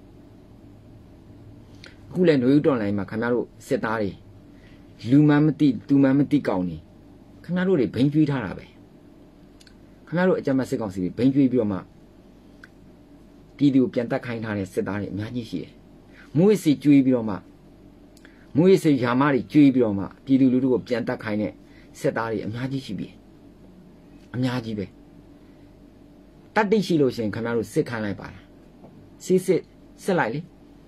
Speaker 1: အခုလဲຫນွေဥတော်လိုင်းမှာခင်ဗျားတို့စစ်သားတွေလူမှန်မသိသူမှန်မသိကောင်းနေခင်ဗျားတို့တွေဘိန်းကျွေးထားတာပဲခင်ဗျားတို့အကြမ်းဖက်စစ်ကောင်စီတွေဘိန်းကျွေးပြီးတော့မှပြည်သူပြန်တက်ခိုင်းထားတဲ့စစ်သားတွေအများကြီးရှိတယ်မွေးစီကျွေးပြီးတော့မှမွေးစီယာမတွေကျွေးပြီးတော့မှပြည်သူလူထုကိုပြန်တက်ခိုင်းတဲ့စစ်သားတွေအများကြီးရှိပြီအများကြီးပဲတတ်သိရှိလို့ရှိရင်ခင်ဗျားတို့စစ်ခိုင်းလိုက်ပါလားစစ်လိုက်လေ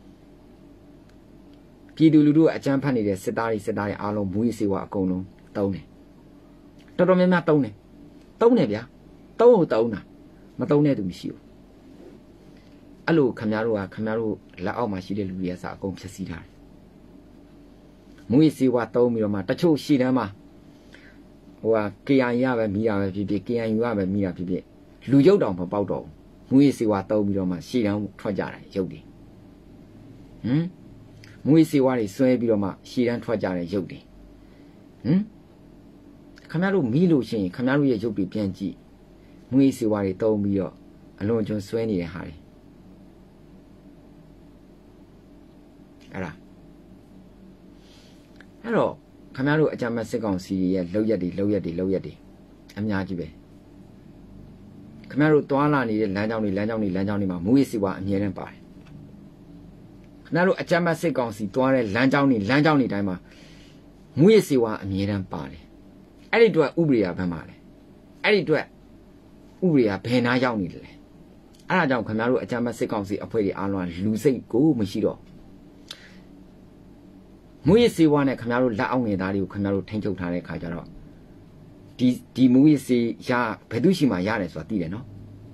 Speaker 1: ပြည်သူလူထုကအကြမ်းဖက်နေတဲ့စစ်သားတွေအားလုံးမွေးစီဝါအကုန်လုံးတုံးတယ်တော်တော်များများတုံးတယ်ဗျာတုံးတာမတုံးတဲ့သူမရှိဘူးအဲ့လိုခင်ဗျားတို့လက်အောက်မှာရှိတဲ့လူတွေအစားအကုန်ဖြည့်ဆည်းထားတယ်မွေးစီဝါတုံးပြီးတော့မှတချို့ရှီတန်းမှာKIA ရပဲမိတာပဲဖြစ်ဖြစ် KNU ရပဲမိတာဖြစ်ဖြစ်လူရုပ်တောင်မပေါက်တော့ဘူးမွေးစီဝါတုံးပြီးတော့မှရှီတန်းထွက်ကြတယ်ရုပ်တွေမွေးစီဝါတွေဆွဲပြီးတော့မှရှီတန်းထွက်ကြတယ်ရုပ်တွေခင်ဗျားတို့မိလို့ရှိရင်ခင်ဗျားတို့ရဲ့ရုပ်တွေပြန်ကြည့်မွေးစီဝါတွေတုံးပြီးတော့အလွန်ကျွန်းဆွဲနေတဲ့ဟာတွေအဲ့တော့ခင်ဗျားတို့အကြမ်းဖက်စစ်ကောင်စီရဲ့လောက်ရက်တွေအများကြီးပဲခင်ဗျားတို့တွာလာနေတဲ့လမ်းကြောင်းတွေမှာမူရစီဝါအမြဲတမ်းပါတယ်ခင်ဗျားတို့အကြမ်းဖက်စစ်ကောင်စီတွားတဲ့လမ်းကြောင်းတွေတိုင်းမှာမူရစီဝါအမြဲတမ်းပါတယ်အဲ့ဒီအတွက်ဥပဒေကဘယ်မှာလဲအဲ့ဒီအတွက်ဥပဒေကဘယ်နာရောက်နေတယ်လဲအဲ့ဒါကြောင့်ခင်ဗျားတို့အကြမ်းဖက်စစ်ကောင်စီအဖွဲ့တွေအားလုံးလူစိတ်ကိုမရှိတော့မူရစီဝါနဲ့ခင်ဗျားတို့လက်အောက်ငယ်သားတွေကိုခင်ဗျားတို့ထိန်းချုပ်ထားတဲ့ခါကျတော့ဒီမူရစီရဘယ်သူရှိမှရတယ်ဆိုတာသိတယ်နော်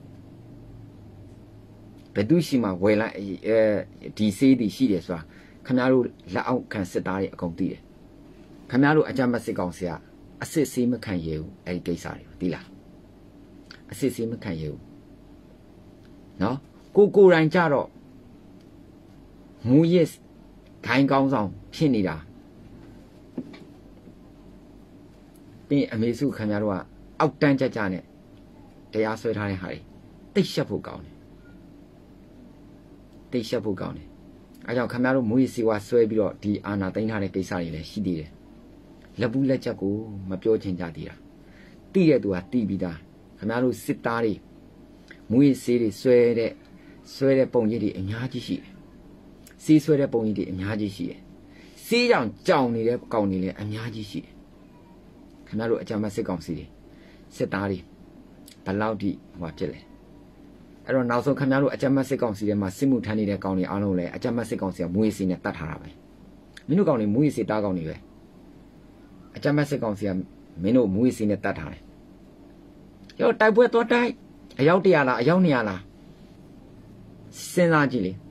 Speaker 1: ဘယ်သူရှိမှဝယ်လိုက်ဒီစေးတွေရှိတယ်ဆိုတာခင်ဗျားတို့လက်အောက်ခံစစ်သားတွေအကုန်သိတယ်ခင်ဗျားတို့အကြမ်းဖက်စစ်ကောင်စီကအစစ်ဆေးမခံရဘူးအဲ့ဒီကိစ္စတွေသိလားအစစ်ဆေးမခံရဘူးနော်ကိုယ်တိုင်ကြတော့မူရစ်ခိုင်းကောင်းဆောင်ဖြစ်နေတာတင်းအမေစုခင်ဗျားတို့ကအောက်တန်းကြကြနဲ့တရားဆွဲထားတဲ့ဟာတွေတိတ်ရှက်ဖို့ကောင်းတယ်တိတ်ရှက်ဖို့ကောင်းတယ်အဲကြောင့်ခင်ဗျားတို့မူရစ်စီဝါဆွဲပြီးတော့ဒီအာဏာသိမ်းထားတဲ့ကိစ္စတွေလည်းရှိသေးတယ်လက်ဘူးလက်ချက်ကိုမပြောချင်ကြသေးတာတိတဲ့သူကတိပြီးသားခင်ဗျားတို့စစ်သားတွေမူရစ်စီတွေဆွဲတဲ့ပုံရိပ်တွေအများကြီးရှိတယ်စီးဆွဲတဲ့ပုံရိပ်တွေအများကြီးရှိတယ်စီးကြောင်ကြောင်နေတဲ့ကောင်တွေလည်းအများကြီးရှိတယ်ခင်ဗျားတို့အကြမ်းဖက်စစ်ကောင်စီတွေစစ်သားတွေဘယ်လောက်ထိဟိုဖြစ်လဲအဲ့တော့နောက်ဆုံးခင်ဗျားတို့အကြမ်းဖက်စစ်ကောင်စီထဲမှာစစ်မှုထမ်းနေတဲ့ကောင်တွေအားလုံးလည်းအကြမ်းဖက်စစ်ကောင်စီကမူရစ်စီနဲ့တတ်ထားတာပဲမင်းတို့ကောင်တွေမူရစ်စီတားကောင်တွေပဲအကြမ်းဖက်စစ်ကောင်စီကမင်းတို့မူရစ်စီနဲ့တတ်ထားတယ်ရောတိုက်ပွဲတော့တိုက်အယောက်100လားအယောက်200လားစဉ်းစားကြည့်လေ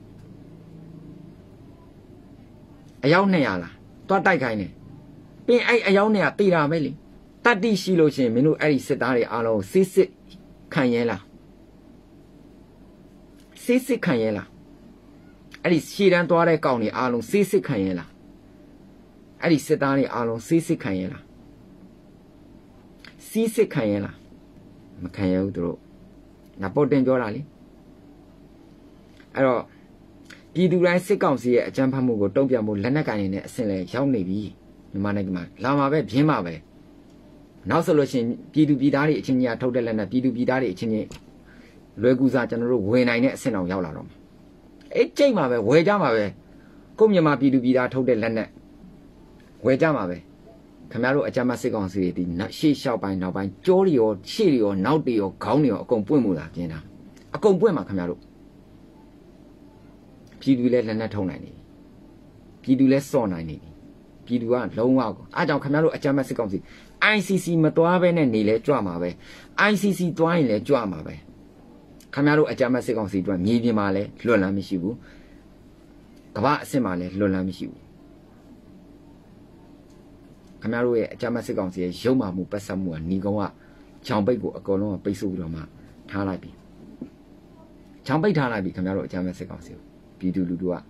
Speaker 1: အယောက်200လားတော့တိုက်ခိုင်းတယ်ပြင်အဲ့အယောက်200တိတာပဲလေတတ်တိရှိလို့ရှိရင်မင်းတို့အဲ့ဒီစစ်သားတွေအားလုံးစစ်ခံရဲလားစစ်ခံရဲလားအဲ့ဒီရှည်တန်းသွားတဲ့ကောင်တွေအားလုံးစစ်ခံရဲလားအဲ့ဒီစစ်သားတွေအားလုံးစစ်ခံရဲလားစစ်ခံရဲလားမခံရဘူးသူတို့ငါပေါ်တင်ပြောတာလေအဲ့တော့ပြည်သူတိုင်းစစ်ကောင်စီရဲ့အကြမ်းဖက်မှုကိုတုံ့ပြန်ဖို့လက်နက်ကိုင်နေတဲ့အဆင့်လဲရောက်နေပြီမြန်မာနိုင်ငံမှာလာမှာပဲပြင်းမှာပဲနောက်ဆိုလို့ရှိရင်ပြည်သူပြည်သားတွေအချင်းချင်းထုတ်တဲ့လက်နက်ပြည်သူပြည်သားတွေအချင်းချင်းလွယ်ကူစွာကျွန်တော်တို့ဝယ်နိုင်တဲ့အဆင့်အောင်ရောက်လာတော့မှာအဲ့ကြိတ်မှာပဲဝယ်ကြမှာပဲကိုမြန်မာပြည်သူပြည်သားထုတ်တဲ့လက်နက်ဝယ်ကြမှာပဲခင်ဗျားတို့အကြမ်းဖက်စစ်ကောင်စီတွေဒီရှေ့လျှောက်ပိုင်းနောက်ပိုင်းကြောတွေရောရှေ့တွေရောနောက်တွေရောခေါင်းတွေရောအကုန်ပွင့်မှုလာပြင်းတာအကုန်ပွင့်မှာခင်ဗျားတို့ပြည်သူလည်းလက်နက်ထုံနိုင်နေပြည်သူလည်းစော့နိုင်နေပြည်သူကလုံးဝကိုအားကြောင့်ခင်ဗျားတို့အကြမ်းဖက်စစ်ကောင်စီ ICC မတွားဘဲနဲ့နေလဲကြွမှာပဲ ICC တွားရင်လဲကြွမှာပဲခင်ဗျားတို့အကြမ်းဖက်စစ်ကောင်စီတို့မြေပြင်မှာလဲလွတ်လန်းမရှိဘူးကမ္ဘာအဆင့်မှာလဲလွတ်လန်းမရှိဘူးခင်ဗျားတို့ရဲ့အကြမ်းဖက်စစ်ကောင်စီရဲ့ရုံမာမှုပတ်သက်မှုကညီကောင်ကချောင်ပိတ်ကိုအကုန်လုံးပိတ်ဆို့ပြီးတော့မှထားလိုက်ပြီချောင်ပိတ်ထားလိုက်ပြီခင်ဗျားတို့အကြမ်းဖက်စစ်ကောင်စီကိုပြည်သူလူထုက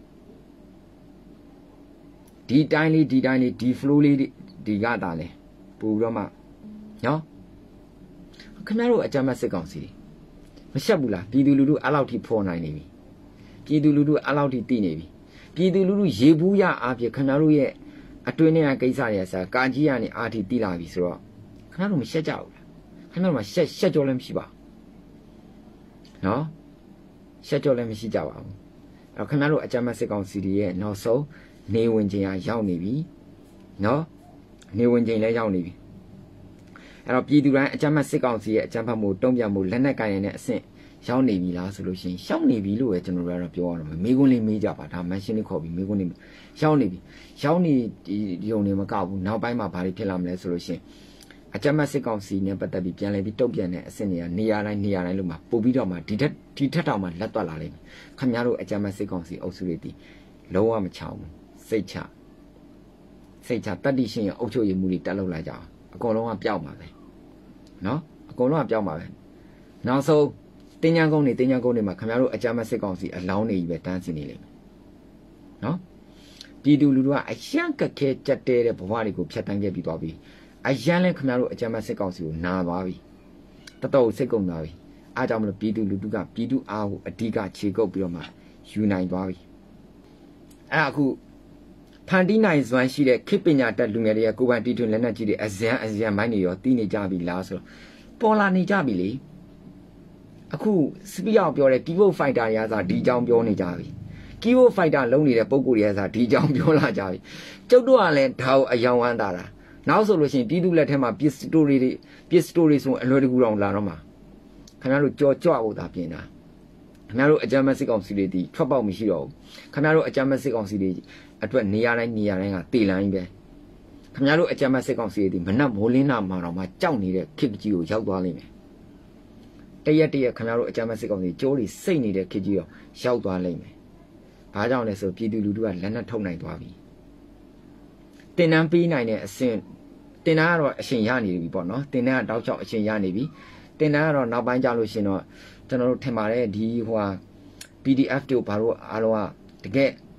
Speaker 1: ဒီတိုင်းလေးဒီ flow လေးဒီကတာလဲပို့ပြီးတော့မှနော်ခင်ဗျားတို့အကြမ်းဖက်စစ်ကောင်စီမရှက်ဘူးလားပြည်သူလူထုအဲ့လောက်ထိဖော်နိုင်နေပြီပြည်သူလူထုအဲ့လောက်ထိတည်နေပြီပြည်သူလူထုရေဘူးရအားဖြင့်ခင်ဗျားတို့ရဲ့အတွင်းထဲကကိစ္စတွေဆာကာကြီးကနေအာတီတီးလာပြီဆိုတော့ခင်ဗျားတို့မရှက်ကြဘူးလားခင်ဗျားတို့မှာရှက်ကြောလည်းမရှိပါဘူးနော်ရှက်ကြောလည်းမရှိကြပါဘူးအဲ့ခင်ဗျားတို့အကြမ်းဖက်စစ်ကောင်စီတွေရဲ့နောက်ဆုံးနေဝင်ချိန်ရောက်နေပြီနော်နေဝင်ချိန်လည်းရောက်နေပြီအဲ့တော့ပြည်သူတိုင်းအကြမ်းဖက်စစ်ကောင်စီရဲ့အကြမ်းဖက်မှုတုံ့ပြန်မှုလက်နက်ကိုင်ရတဲ့အဆင့်ရောက်နေပြီလားဆိုလို့ရှိရင်ရှောက်နေပြီလို့ပဲကျွန်တော်တို့ကတော့ပြောရတော့မယ်မိကုန်းလေးမေးကြပါဒါမန်ရှင်းလေးခေါ်ပြီးမိကုန်းလေးရောက်နေပြီရောက်နေဒီုံနေမကဘူးနောက်ပိုင်းမှာဘာတွေဖြစ်လာမလဲဆိုလို့ရှိရင်အကြမ်းဖက်စစ်ကောင်စီနဲ့ပတ်သက်ပြီးပြန်လည်ပြီးတုံ့ပြန်တဲ့အဆင့်တွေကနေရာတိုင်းလို့မှပို့ပြီးတော့မှဒီထက်တောင်မှလက်တွက်လာလိမ့်မယ်ခင်ဗျားတို့အကြမ်းဖက်စစ်ကောင်စီအုပ်စုတွေဒီလုံးဝမချောင်ဘူးစိတ်ချတတ်တိရှင်ရဲ့အုပ်ချုပ်ရေးမှုတွေတက်လောက်လာကြအောင်အကုန်လုံးကပျောက်မှာပဲနော်အကုန်လုံးကပျောက်မှာပဲနောက်ဆုံးတင်းညာကုန်းတွေမှာခင်ဗျားတို့အကြမ်းဖက်စစ်ကောင်စီအလောင်းတွေကြီးပဲတန်းစီနေလိမ့်မယ်နော်ပြည်သူလူထုကအရန်ကခဲကြက်တဲတဲ့ဘဝတွေကိုဖျက်တမ်းခဲ့ပြီးသွားပြီအရန်လဲခင်ဗျားတို့အကြမ်းဖက်စစ်ကောင်စီကိုနာသွားပြီတတော်စိတ်ကုန်သွားပြီအားကြောင့်မလို့ပြည်သူလူထုကပြည်သူအားကိုအဓိကခြေကုပ်ပြီးတော့မှယူနိုင်သွားပြီအဲ့အခုဖန်တီးနိုင်စွမ်းရှိတဲ့ခေတ်ပညာတတ်လူငယ်တွေကကိုယ်ပိုင်တီထွင်လက်နက်ကြီးတွေအဇံမိုင်းတွေရောတီးနေကြပြီလားဆိုတော့ပေါ်လာနေကြပြီလေအခုစပီအောင်ပြောတဲ့ keyboard fighter တွေအစားဒီကြောင်ပြောနေကြပြီ keyboard fighter လုံးနေတဲ့ပုံကိုယ်တွေအစားဒီကြောင်ပြောလာကြပြီကျုပ်တို့ကလည်းဒါကိုအယောင်ဝမ်းတာလားနောက်ဆိုလို့ရှိရင်ပြည်သူလက်ထဲမှာပစ္စတိုတွေဆိုအလွယ်တကူတော့လာတော့မှာခင်ဗျားတို့ကြော်ကြွဖို့သာပြင်တာခင်ဗျားတို့အကြမ်းဖက်စစ်ကောင်စီတွေဒီထွက်ပေါက်မရှိတော့ဘူးခင်ဗျားတို့အကြမ်းဖက်စစ်ကောင်စီတွေအတွက်နေရာတိုင်းကတေလန်းပဲခင်ဗျားတို့အကြမ်းဖက်စစ်ကောင်စီတွေဒီမနက်မိုးလင်းတာမှာတော့မှကြောက်နေတဲ့ခေတ်ကြီးကိုရောက်သွားလိမ့်မယ်တရက်ခင်ဗျားတို့အကြမ်းဖက်စစ်ကောင်စီကြိုးတွေစိတ်နေတဲ့ခေတ်ကြီးရောရောက်သွားလိမ့်မယ်ဘာကြောင့်လဲဆိုပြည်သူလူထုကလက်နက်ထုတ်နိုင်သွားပြီတင်နန်းပေးနိုင်တဲ့အဆင့်တင်နန်းကတော့အရှင်ရနေပြီပေါ့နော်တင်နန်းကတောက်ချောက်အရှင်ရနေပြီတင်နန်းကတော့နောက်ပိုင်းကျလို့ရှင်တော့ကျွန်တော်တို့ထင်ပါတယ်ဒီဟိုဟာ PDF တို့ဘာလို့အားလုံးကတကယ်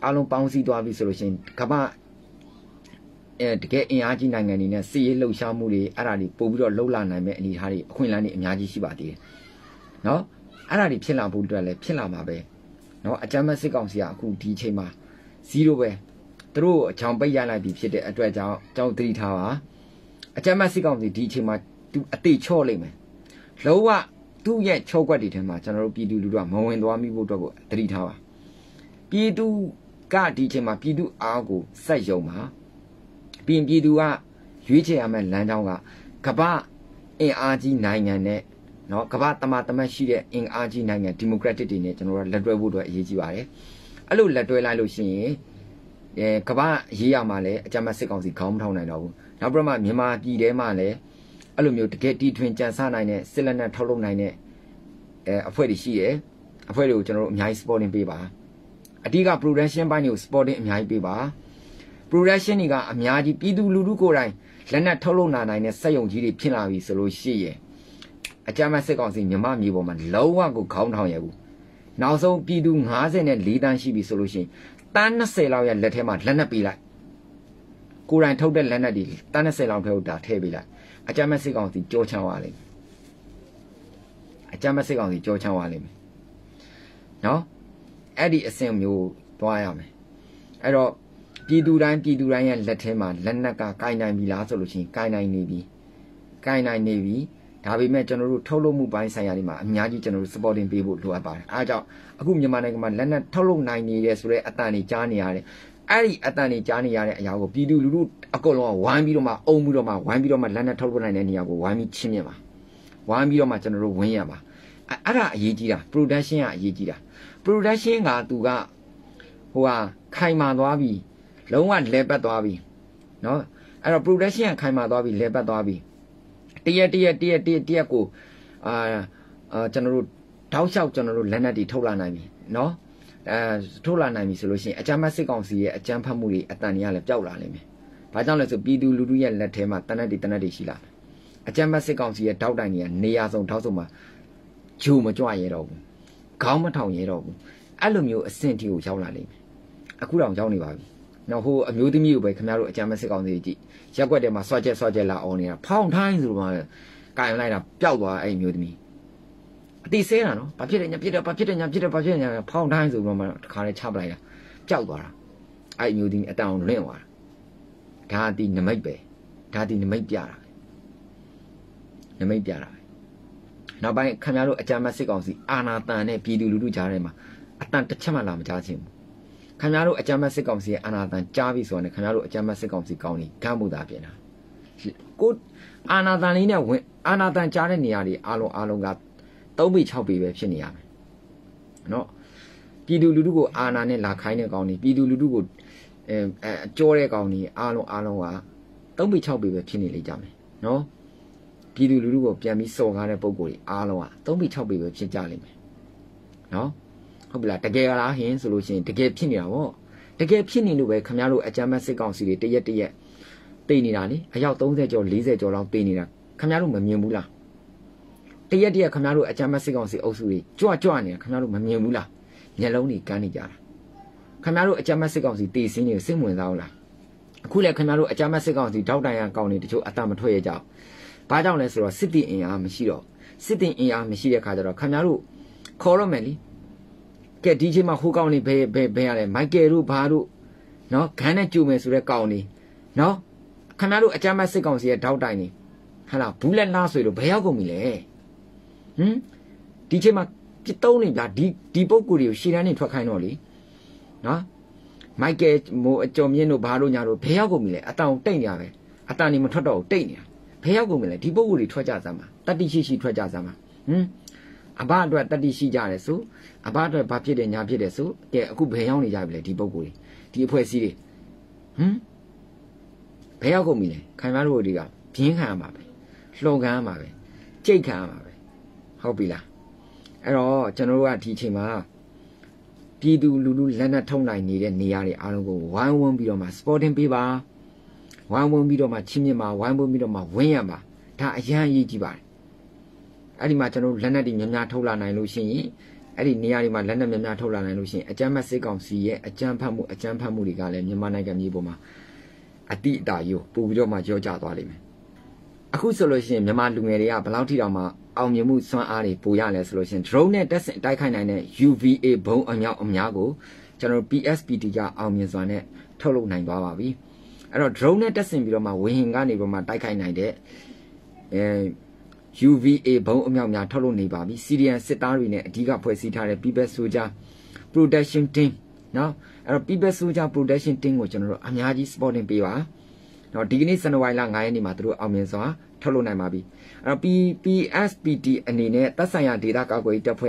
Speaker 1: အားလုံးပေါင်းစည်းသွားပြီဆိုလို့ရှိရင်ကမ္ဘာတကယ်အင်အားကြီးနိုင်ငံတွေနဲ့စစ်ရေးလှုပ်ရှားမှုတွေအဲ့ဒါတွေပို့ပြီးတော့လှုပ်လာနိုင်မဲ့အနေအထားတွေအခွင့်အလမ်းတွေအများကြီးရှိပါသေးတယ်နော်အဲ့ဒါတွေဖြစ်လာဖို့အတွက်လည်းဖြစ်လာမှာပဲနော်အကြမ်းဖက်စစ်ကောင်စီကအခုဒီအချိန်မှာ0ပဲသူတို့အချောင်ပိတ်ရလိုက်ပြီဖြစ်တဲ့အတွက်ကြောင့်ကြောင်းသတိထားပါအကြမ်းဖက်စစ်ကောင်စီဒီအချိန်မှာသူအသေးချော့လိမ့်မယ်လုံးဝသူ့ရဲ့ချော့ကွက်တွေထဲမှာကျွန်တော်တို့ပြည်သူလူထုကမဝင်သွားမိဖို့အတွက်ကိုသတိထားပါပြည်သူကဒီအချိန်မှာပြည်သူအားကိုစက်ယုံပါပြည်သူကရွေးချယ်ရမယ့်လမ်းကြောင်းကကမ္ဘာအင်အားကြီးနိုင်ငံနဲ့နော်ကမ္ဘာတမတ်ရှိတဲ့အင်အားကြီးနိုင်ငံဒီမိုကရက်တစ်တွေနဲ့ကျွန်တော်တို့လက်တွဲဖို့အတွက်အရေးကြီးပါတယ်အဲ့လိုလက်တွဲလိုက်လို့ရှိရင်ကမ္ဘာရေးရမှာလည်းအကြမ်းဖက်စစ်ကောင်စီခေါင်းမထောင်နိုင်တော့ဘူးနောက်ပြီးတော့မြန်မာပြည်ထဲမှာလည်းအဲ့လိုမျိုးတကယ်တီထွင်ကြံစနိုင်တဲ့စစ်လက်နက်ထုတ်လုပ်နိုင်တဲ့အဖွဲ့တွေရှိတယ်အဖွဲ့တွေကိုကျွန်တော်တို့အများကြီး supporting ပေးပါအဓိက production ဘိုင်းတွေကို supporting အများကြီးပေးပါ production တွေကအများကြီးပြည်သူလူထုကိုယ်တိုင်လက်နက်ထုတ်လုပ်နိုင်တဲ့စက်ရုံကြီးတွေဖြစ်လာပြီဆိုလို့ရှိရင်အကြမ်းဖက်စစ်ကောင်စီမြမမျိုးပေါ်မှာလုံးဝကိုခေါင်းထောင်ရဘူးနောက်ဆုံးပြည်သူ54တန်းရှိပြီဆိုလို့ရှိရင်တန်း20လောက်ရဲ့လက်ထဲမှာလက်နက်ပေးလိုက်ကိုယ်တိုင်ထုတ်တဲ့လက်နက်တွေတန်း20လောက်ထဲကိုဒါထည့်ပေးလိုက်အကြမ်းဖက်စစ်ကောင်စီကြောချမ်းသွားလိမ့်မယ်အကြမ်းဖက်စစ်ကောင်စီကြောချမ်းသွားလိမ့်မယ်နော်အဲ့ဒီအဆင့်မျိုးသွားရမယ်အဲ့တော့ပြည်သူတိုင်းရဲ့လက်ထဲမှာလက်နက်ကကိုင်နိုင်ပြီလားဆိုလို့ရှိရင်ကိုင်နိုင်နေပြီဒါပေမဲ့ကျွန်တော်တို့ထုတ်လုပ်မှုပိုင်းဆိုင်ရာတွေမှာအများကြီးကျွန်တော်တို့ supporting ပေးဖို့လိုအပ်ပါတယ်အားကြောင့်အခုမြန်မာနိုင်ငံမှာလက်နက်ထုတ်လုပ်နိုင်နေတဲ့ဆိုတဲ့အတန်တွေကြားနေရတယ်အဲ့ဒီအတန်တွေကြားနေရတဲ့အရာကိုပြည်သူလူထုအကုန်လုံးဝိုင်းပြီးတော့မှအုံပြီးတော့မှဝိုင်းပြီးတော့မှလက်နက်ထုတ်လုပ်နိုင်တဲ့နေရာကိုဝိုင်းပြီးချင်းမြင်ပါဝိုင်းပြီးတော့မှကျွန်တော်တို့ဝင်းရပါအဲ့ဒါအရေးကြီးတာ production ကအရေးကြီးတာ production ကသူကဟိုဟာခိုင်မာသွားပြီလုံးဝလဲပတ်သွားပြီနော်အဲ့တော့ production ကခိုင်မာသွားပြီလဲပတ်သွားပြီတရက်ကိုကျွန်တော်တို့တောက်လျှောက်ကျွန်တော်တို့လက်နက်တွေထုတ်လာနိုင်ပြီနော်ထုတ်လာနိုင်ပြီဆိုလို့ရှိရင်အကြမ်းဖက်စစ်ကောင်စီရဲ့အကြမ်းဖက်မှုတွေအတန်တွေကလည်းပျောက်လာလိမ့်မယ်။ဘာကြောင့်လဲဆိုပြည်သူလူထုရဲ့လက်ထဲမှာတနက်တွေရှိလာတယ်။အကြမ်းဖက်စစ်ကောင်စီရဲ့တောက်တိုင်တွေကနေရာစုံထောက်စုံမှာဂျိုမကြွရဲတော့ဘူး။ခေါင်းမထောင်ရဲတော့ဘူး။အဲ့လိုမျိုးအဆင့်ထိကိုရောက်လာလိမ့်မယ်။အခုတောင်ရောက်နေပါပြီ။နောက်ဟိုအမျိုးသမီးကိုပဲခင်ဗျားတို့အကြမ်းဖက်စစ်ကောင်စီကြည့်ရက်ွက်ထဲမှာဆွတ်ချက်လာအောင်နေတာဖောင်းထိုင်းဆိုတော့ကင်လိုက်တာပျောက်သွားအဲ့မျိုးသမီးအတိဆဲတာနော်ဘာဖြစ်တယ်ညာဖြစ်တယ်ဖောင်းထိုင်းဆိုတော့မှတခါလေးချပလိုက်တာပျောက်သွားတာအဲ့မျိုးသမီးအတောင်လွင့်သွားတာဒါဒီနမိတ်ပဲဒါဒီနမိတ်ပြတာနောက်ပိုင်းခင်ဗျားတို့အကြမ်းဖက်စစ်ကောင်စီအာနာတန်နဲ့ပြည်သူလူထုကြားထဲမှာအတန်တစ်ချက်မှလာမကြားချင်းဘူးခင်ဗျားတို့အကြမ်းဖက်စစ်ကောင်စီရဲ့အာဏာတန်ကြားပြီဆိုတော့ခင်ဗျားတို့အကြမ်းဖက်စစ်ကောင်စီကောင်းနေဂမ်းမှုသာပြင်တာကိုအာဏာတန်လေးနဲ့ဝင်အာဏာတန်ကြားတဲ့နေရာတွေအားလုံးက3ပေ6ပေပဲဖြစ်နေရမယ်နော်ပြည်သူလူထုကိုအာဏာနဲ့လာခိုင်းတဲ့ကောင်တွေပြည်သူလူထုကိုကြောတဲ့ကောင်တွေအားလုံးက3ပေ6ပေပဲဖြစ်နေလိမ့်ကြမယ်နော်ပြည်သူလူထုကိုပြန်ပြီးစော်ကားတဲ့ပုံကိုယ်တွေအားလုံးက3ပေ6ပေပဲဖြစ်ကြလိမ့်မယ်နော်ဟုတ်ပြီလားတကယ်လားဟင်းဆိုလို့ရှိရင်တကယ်ဖြစ်နေတာဗောတကယ်ဖြစ်နေလို့ပဲခင်ဗျားတို့အကြမ်းဖက်စစ်ကောင်စီတွေတရက်တိတ်နေတာလေအယောက်30ကျော်40ကျော်လောက်တိတ်နေတာခင်ဗျားတို့မမြင်ဘူးလားတရက်ခင်ဗျားတို့အကြမ်းဖက်စစ်ကောင်စီအုပ်စုတွေကြွနေတာခင်ဗျားတို့မမြင်ဘူးလားမျက်လုံးတွေကန်းနေကြတာခင်ဗျားတို့အကြမ်းဖက်စစ်ကောင်စီတေးစင်းတွေစိတ်ဝင်စားဘူးလားအခုလည်းခင်ဗျားတို့အကြမ်းဖက်စစ်ကောင်စီတောက်တိုင်ရကောင်တွေတချို့အတမထွက်ရကြအောင်ဘာကြောင့်လဲဆိုတော့စစ်တီအင်အားမရှိတော့စစ်တီအင်အားမရှိတဲ့ခါကျတော့ခင်ဗျားတို့ခေါ်ရမယ်လေကဲဒီချိန်မှာဟိုကောင်လေးဘယ်ရလဲမိုက်ကယ်တို့ဘာတို့နော်ခန်းနဲ့ကြိုမယ်ဆိုတဲ့ကောင်လေးနော်ခင်ဗျားတို့အကြမ်းဖက်စစ်ကောင်စီရဲ့တောက်တိုင်နေဟာလားဘူးလက်လားဆိုလို့ဘယ်ရောက်ကုန်ပြီလဲဒီချိန်မှာပြတုံးနေဗျာဒီပုံကူတွေကိုရှည်တန်းနေထွက်ခိုင်းတော့လေနော်မိုက်ကယ်မိုးအကျော်မြင့်တို့ဘာတို့ညာတို့ဘယ်ရောက်ကုန်ပြီလဲအတောင်တိတ်နေရပဲအတန်နေမထွက်တော့တိတ်နေတာဘယ်ရောက်ကုန်ပြီလဲဒီပုံကူတွေထွက်ကြစမ်းပါတတိရှိထွက်ကြစမ်းပါအဘအတွက်တတိရှိကြတယ်ဆိုအဘအတွက်ဘာဖြစ်တယ်ညာဖြစ်တယ်ဆိုကဲအခုဘယ်ရောက်နေကြပြီလဲဒီပုံကူတွေဒီအဖွဲ့အစည်းတွေဘယ်ရောက်ကုန်ပြီလဲခင်ဗျားတို့တွေကပြင်းခံရမှာပဲလှုံခံရမှာပဲကြိတ်ခံရမှာပဲဟုတ်ပြီလားအဲ့တော့ကျွန်တော်တို့ကဒီအချိန်မှာပြည်သူလူထုလက်နက်ထုံနိုင်နေတဲ့နေရာတွေအားလုံးကိုဝိုင်းဝန်းပြီးတော့မှ supporting ပေးပါဝိုင်းဝန်းပြီးတော့မှချင်းမြင့်ပါဝိုင်းဝန်းပြီးတော့မှဝင်းရပါဒါအရန်အရေးကြီးပါတယ်အဲ့ဒီမှာကျွန်တော်တို့လက်နက်တွေများများထုတ်လာနိုင်လို့ရှိရင်အဲ့ဒီနေရာတွေမှာလက်နက်များများထုတ်လာနိုင်လို့ရှိရင်အကြမ်းဖက်စစ်ကောင်စီရဲ့အကြမ်းဖက်မှုတွေကလည်းမြန်မာနိုင်ငံမြေပေါ်မှာအတိအတာယို့ပို့ပြီးတော့မှကြောကြသွားလိမ့်မယ်အခုဆိုလို့ရှိရင်မြန်မာလူငယ်တွေကဘယ်လောက်ထိတောင်မှအောင်မြင်မှုစွမ်းအားတွေပိုရလဲဆိုလို့ရှိရင် drone နဲ့တက်ဆင်တိုက်ခိုက်နိုင်တဲ့ UVA ဘုံအမြောက်အများကိုကျွန်တော် PSPT ကအောင်မြင်စွာနဲ့ထုတ်လုပ်နိုင်သွားပါပြီအဲ့တော့ drone နဲ့တက်ဆင်ပြီးတော့မှဝေဟင်ကနေပြီးမှတိုက်ခိုက်နိုင်တဲ့UVA ဘုံအမြောက်များထုတ်လုပ်နေပါပြီ Syrian စစ်သားတွေနဲ့အဓိကဖွဲ့စည်းထားတဲ့ People Soldier Protection Team နော်အဲ့တော့ People Soldier Protection Team ကိုကျွန်တော်တို့အများကြီး supporting ပေးပါနော်ဒီကနေ့ဇန်နဝါရီလ9ရက်နေ့မှာသူတို့အောင်မြင်စွာထုတ်လုပ်နိုင်ပါပြီအဲ့တော့ PSPT အနေနဲ့သက်ဆိုင်ရာဒေသကာကွယ်ရေးတပ်ဖွဲ့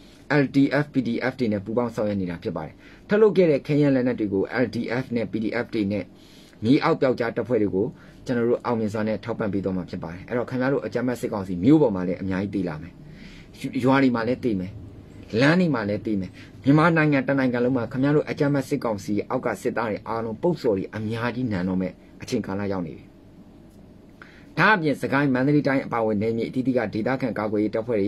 Speaker 1: LDF PDF တွေနဲ့ပူးပေါင်းဆောင်ရွက်နေတာဖြစ်ပါတယ်ထုတ်လုပ်ခဲ့တဲ့ခရမ်းလက်နက်တွေကို LDF နဲ့ PDF တွေနဲ့မြေအောက်ပျောက်ကြားတပ်ဖွဲ့တွေကိုကျွန်တော်တို့အောင်မြင်စွာနဲ့ထောက်ပံ့ပေးသွားမှာဖြစ်ပါတယ်အဲ့တော့ခင်ဗျားတို့အကြမ်းဖက်စစ်ကောင်စီမျိုးပေါ်မှာလည်းအများကြီးတည်လာမယ်ရွာတွေမှာလည်းတည်မယ်လမ်းတွေမှာလည်းတည်မယ်မြန်မာနိုင်ငံတနိုင်ငံလုံးမှာခင်ဗျားတို့အကြမ်းဖက်စစ်ကောင်စီအောက်ကစစ်သားတွေအားလုံးပုတ်စော်တွေအများကြီးနံတော့မဲ့အချိန်ကာလရောက်နေပြီဒါအပြင်စကိုင်းမန္တလေးတိုင်းအပါအဝင်နေမြေအသီးသီးကဒေသခံကာကွယ်ရေးတပ်ဖွဲ့တွေ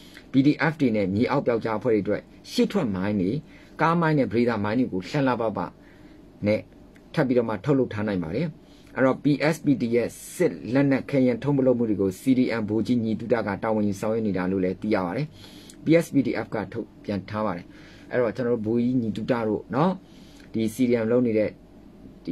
Speaker 1: PDF တွေနဲ့မြေအောက်ပျောက်ကြားအဖွဲ့တွေအတွက်ရှစ်ထွက်မိုင်းတွေကားမိုင်းနဲ့ဗရေဒါမိုင်းတွေကိုလှန်လာပပနဲ့ထပ်ပြီးတော့မှထုတ်လုပ်ထားနိုင်ပါတယ်အဲ့တော့ PSPT ရဲ့စစ်လက်နက်ခဲယံထုံးပလုပ်မှုတွေကို CDM ဘူကြီးညီတုဒကတာဝန်ယူဆောင်ရွက်နေတာလို့လည်းသိရပါတယ် PSPTF ကထုတ်ပြန်ထားပါတယ်အဲ့တော့ကျွန်တော်တို့ဘူကြီးညီတုဒတို့เนาะဒီ CDM လုပ်နေတဲ့ဒီ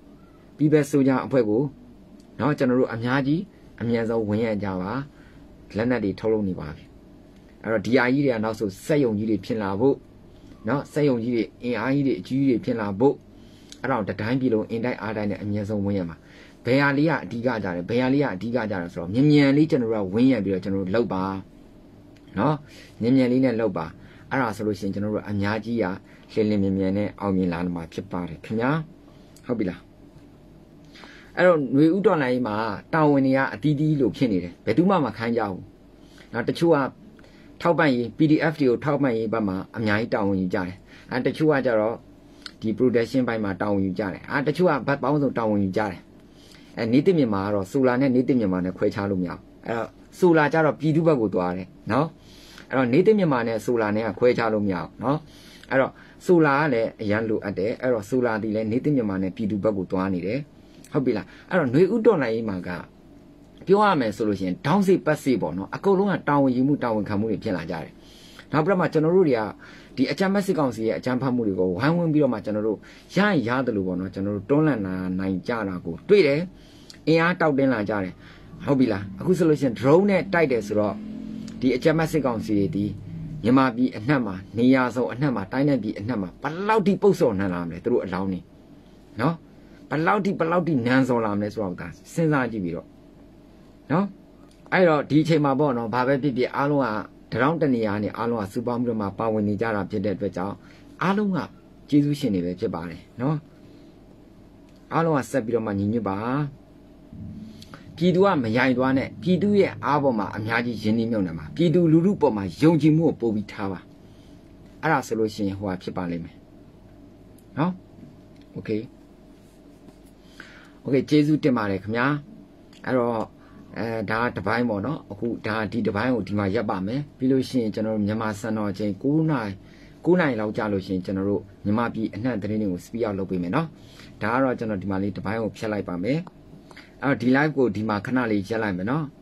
Speaker 1: People Soldier အဖွဲ့ကိုเนาะကျွန်တော်တို့အများကြီးအမြန်ဆုံးဝင်ရကြပါလက်နက်တွေထုတ်လုပ်နေပါပြီအဲ့တော့ DI ကြီးတွေကနောက်ဆိုစက်ယုံကြီးတွေဖြစ်လာဖို့เนาะစက်ယုံကြီးတွေအင်အားကြီးတွေအကြီးကြီးတွေဖြစ်လာဖို့အဲ့တော့တတိုင်းပြည်လုံးအင်တိုက်အားတိုင်းနဲ့အမြဲဆုံးဝင်းရမှာဘယ်ဟာလေးကအဓိကကြတယ်ဘယ်ဟာလေးကအဓိကကြတယ်ဆိုတော့မြန်လေးကျွန်တော်တို့ကဝင်းရပြီးတော့ကျွန်တော်တို့လောက်ပါနော်မြန်လေးနဲ့လောက်ပါအဲ့ဒါဆိုလို့ရှိရင်ကျွန်တော်တို့အများကြီးကလင်းမြန်နဲ့အောင်မြင်လာမှာဖြစ်ပါတယ်ခင်ဗျာဟုတ်ပြီလားအဲ့တော့ຫນွေဥတော်လိုင်းမှာတာဝန်တွေကအတီးတီးလို့ဖြစ်နေတယ်ဘယ်သူမှမခိုင်းကြဘူးနော်တချို့ကထောက်ပံ့ရေး PDF တွေကိုထောက်ပံ့ရေးဘက်မှာအများကြီးတာဝန်ယူကြတယ်အဲတချို့ကကြတော့ဒီ production ဘက်မှာတာဝန်ယူကြတယ်တချို့ကဘတ်ပေါင်းစုံတာဝန်ယူကြတယ်နေတစ်မြင်မှာကတော့ဆိုလာနဲ့နေတစ်မြင်မှာနဲ့ခွဲခြားလို့မရဘူးအဲ့တော့ဆိုလာကြတော့ပြည်သူဘက်ကိုသွားတယ်နော်အဲ့တော့နေတစ်မြင်မှာနဲ့ဆိုလာနဲ့ကခွဲခြားလို့မရဘူးနော်အဲ့တော့ဆိုလာကလည်းအရန်လိုအပ်တယ်အဲ့တော့ဆိုလာဒီလည်းနေတစ်မြင်မှာနဲ့ပြည်သူဘက်ကိုသွားနေတယ်ဟုတ်ပြီလားအဲ့တော့ຫນွေဥတော်လိုင်းမှာကပြောရမယ်ဆိုလို့ရှိရင်ဒေါင်းစိပတ်စိပေါ့နော်အကုန်လုံးကတာဝန်ယူမှုတာဝန်ခံမှုတွေဖြစ်လာကြတယ်နောက်ပြတော့မှကျွန်တော်တို့တွေကဒီအကြမ်းဖက်စစ်ကောင်စီရဲ့အကြမ်းဖက်မှုတွေကိုဝိုင်းဝန်းပြီးတော့မှကျွန်တော်တို့ရတယ်လို့ပေါ့နော်ကျွန်တော်တို့တွန်းလှန်နိုင်ကြတာကိုတွေ့တယ်အင်အားတောက်တင်းလာကြတယ်ဟုတ်ပြီလားအခုဆိုလို့ရှိရင် drone နဲ့တိုက်တယ်ဆိုတော့ဒီအကြမ်းဖက်စစ်ကောင်စီတွေဒီမြန်မာပြည်အနှံ့မှာနေရာစုံအနှံ့မှာတိုင်းနယ်ပြည်အနှံ့မှာဘလောက်ထိပုတ်စော်နှံလာမလဲသူတို့အလောင်းနေနော်ဘလောက်ထိနန်းစော်လာမလဲဆိုတော့ကစဉ်းစားကြည့်ပြီးတော့နော်အဲ့တော့ဒီအချိန်မှာပေါ့နော်ဘာပဲဖြစ်ဖြစ်အားလုံးကတရောင်းတနေရာနဲ့အားလုံးကစူပေါင်းပြီးတော့မှပါဝင်နေကြတာဖြစ်တဲ့အတွက်ကြောင့်အားလုံးကကျေးဇူးရှင်တွေပဲဖြစ်ပါတယ်နော်အားလုံးကဆက်ပြီးတော့မှညီညွတ်ပါပြည်သူကမယိုင်သွားနဲ့ပြည်သူရဲ့အားပေါ်မှာအများကြီးယဉ်နှီးမြုပ်နှံပါပြည်သူလူထုပေါ်မှာယုံကြည်မှုကိုပို့ပြီးထားပါအဲ့ဒါဆိုလို့ရှိရင်ဟိုဟာဖြစ်ပါလိမ့်မယ်နော်โอเคကျေးဇူးတင်ပါတယ်ခင်ဗျာအဲ့တော့ဒါတပိုင်းပေါ့နော်အခုဒါဒီတပိုင်းကိုဒီမှာရပ်ပါမယ်ပြီးလို့ရှိရင်ကျွန်တော်တို့မြန်မာစံတော်ချိန်9နာရီလောက်ကြာလို့ရှိရင်ကျွန်တော်တို့မြန်မာပြည်အနှံ့သတင်းတွေကို speed out လုပ်ပေးမယ်နော်ဒါကတော့ကျွန်တော်ဒီမှာလေးတပိုင်းကိုဖျက်လိုက်ပါမယ်အဲ့တော့ဒီ live ကိုဒီမှာခဏလေးရပ်လိုက်မယ်နော်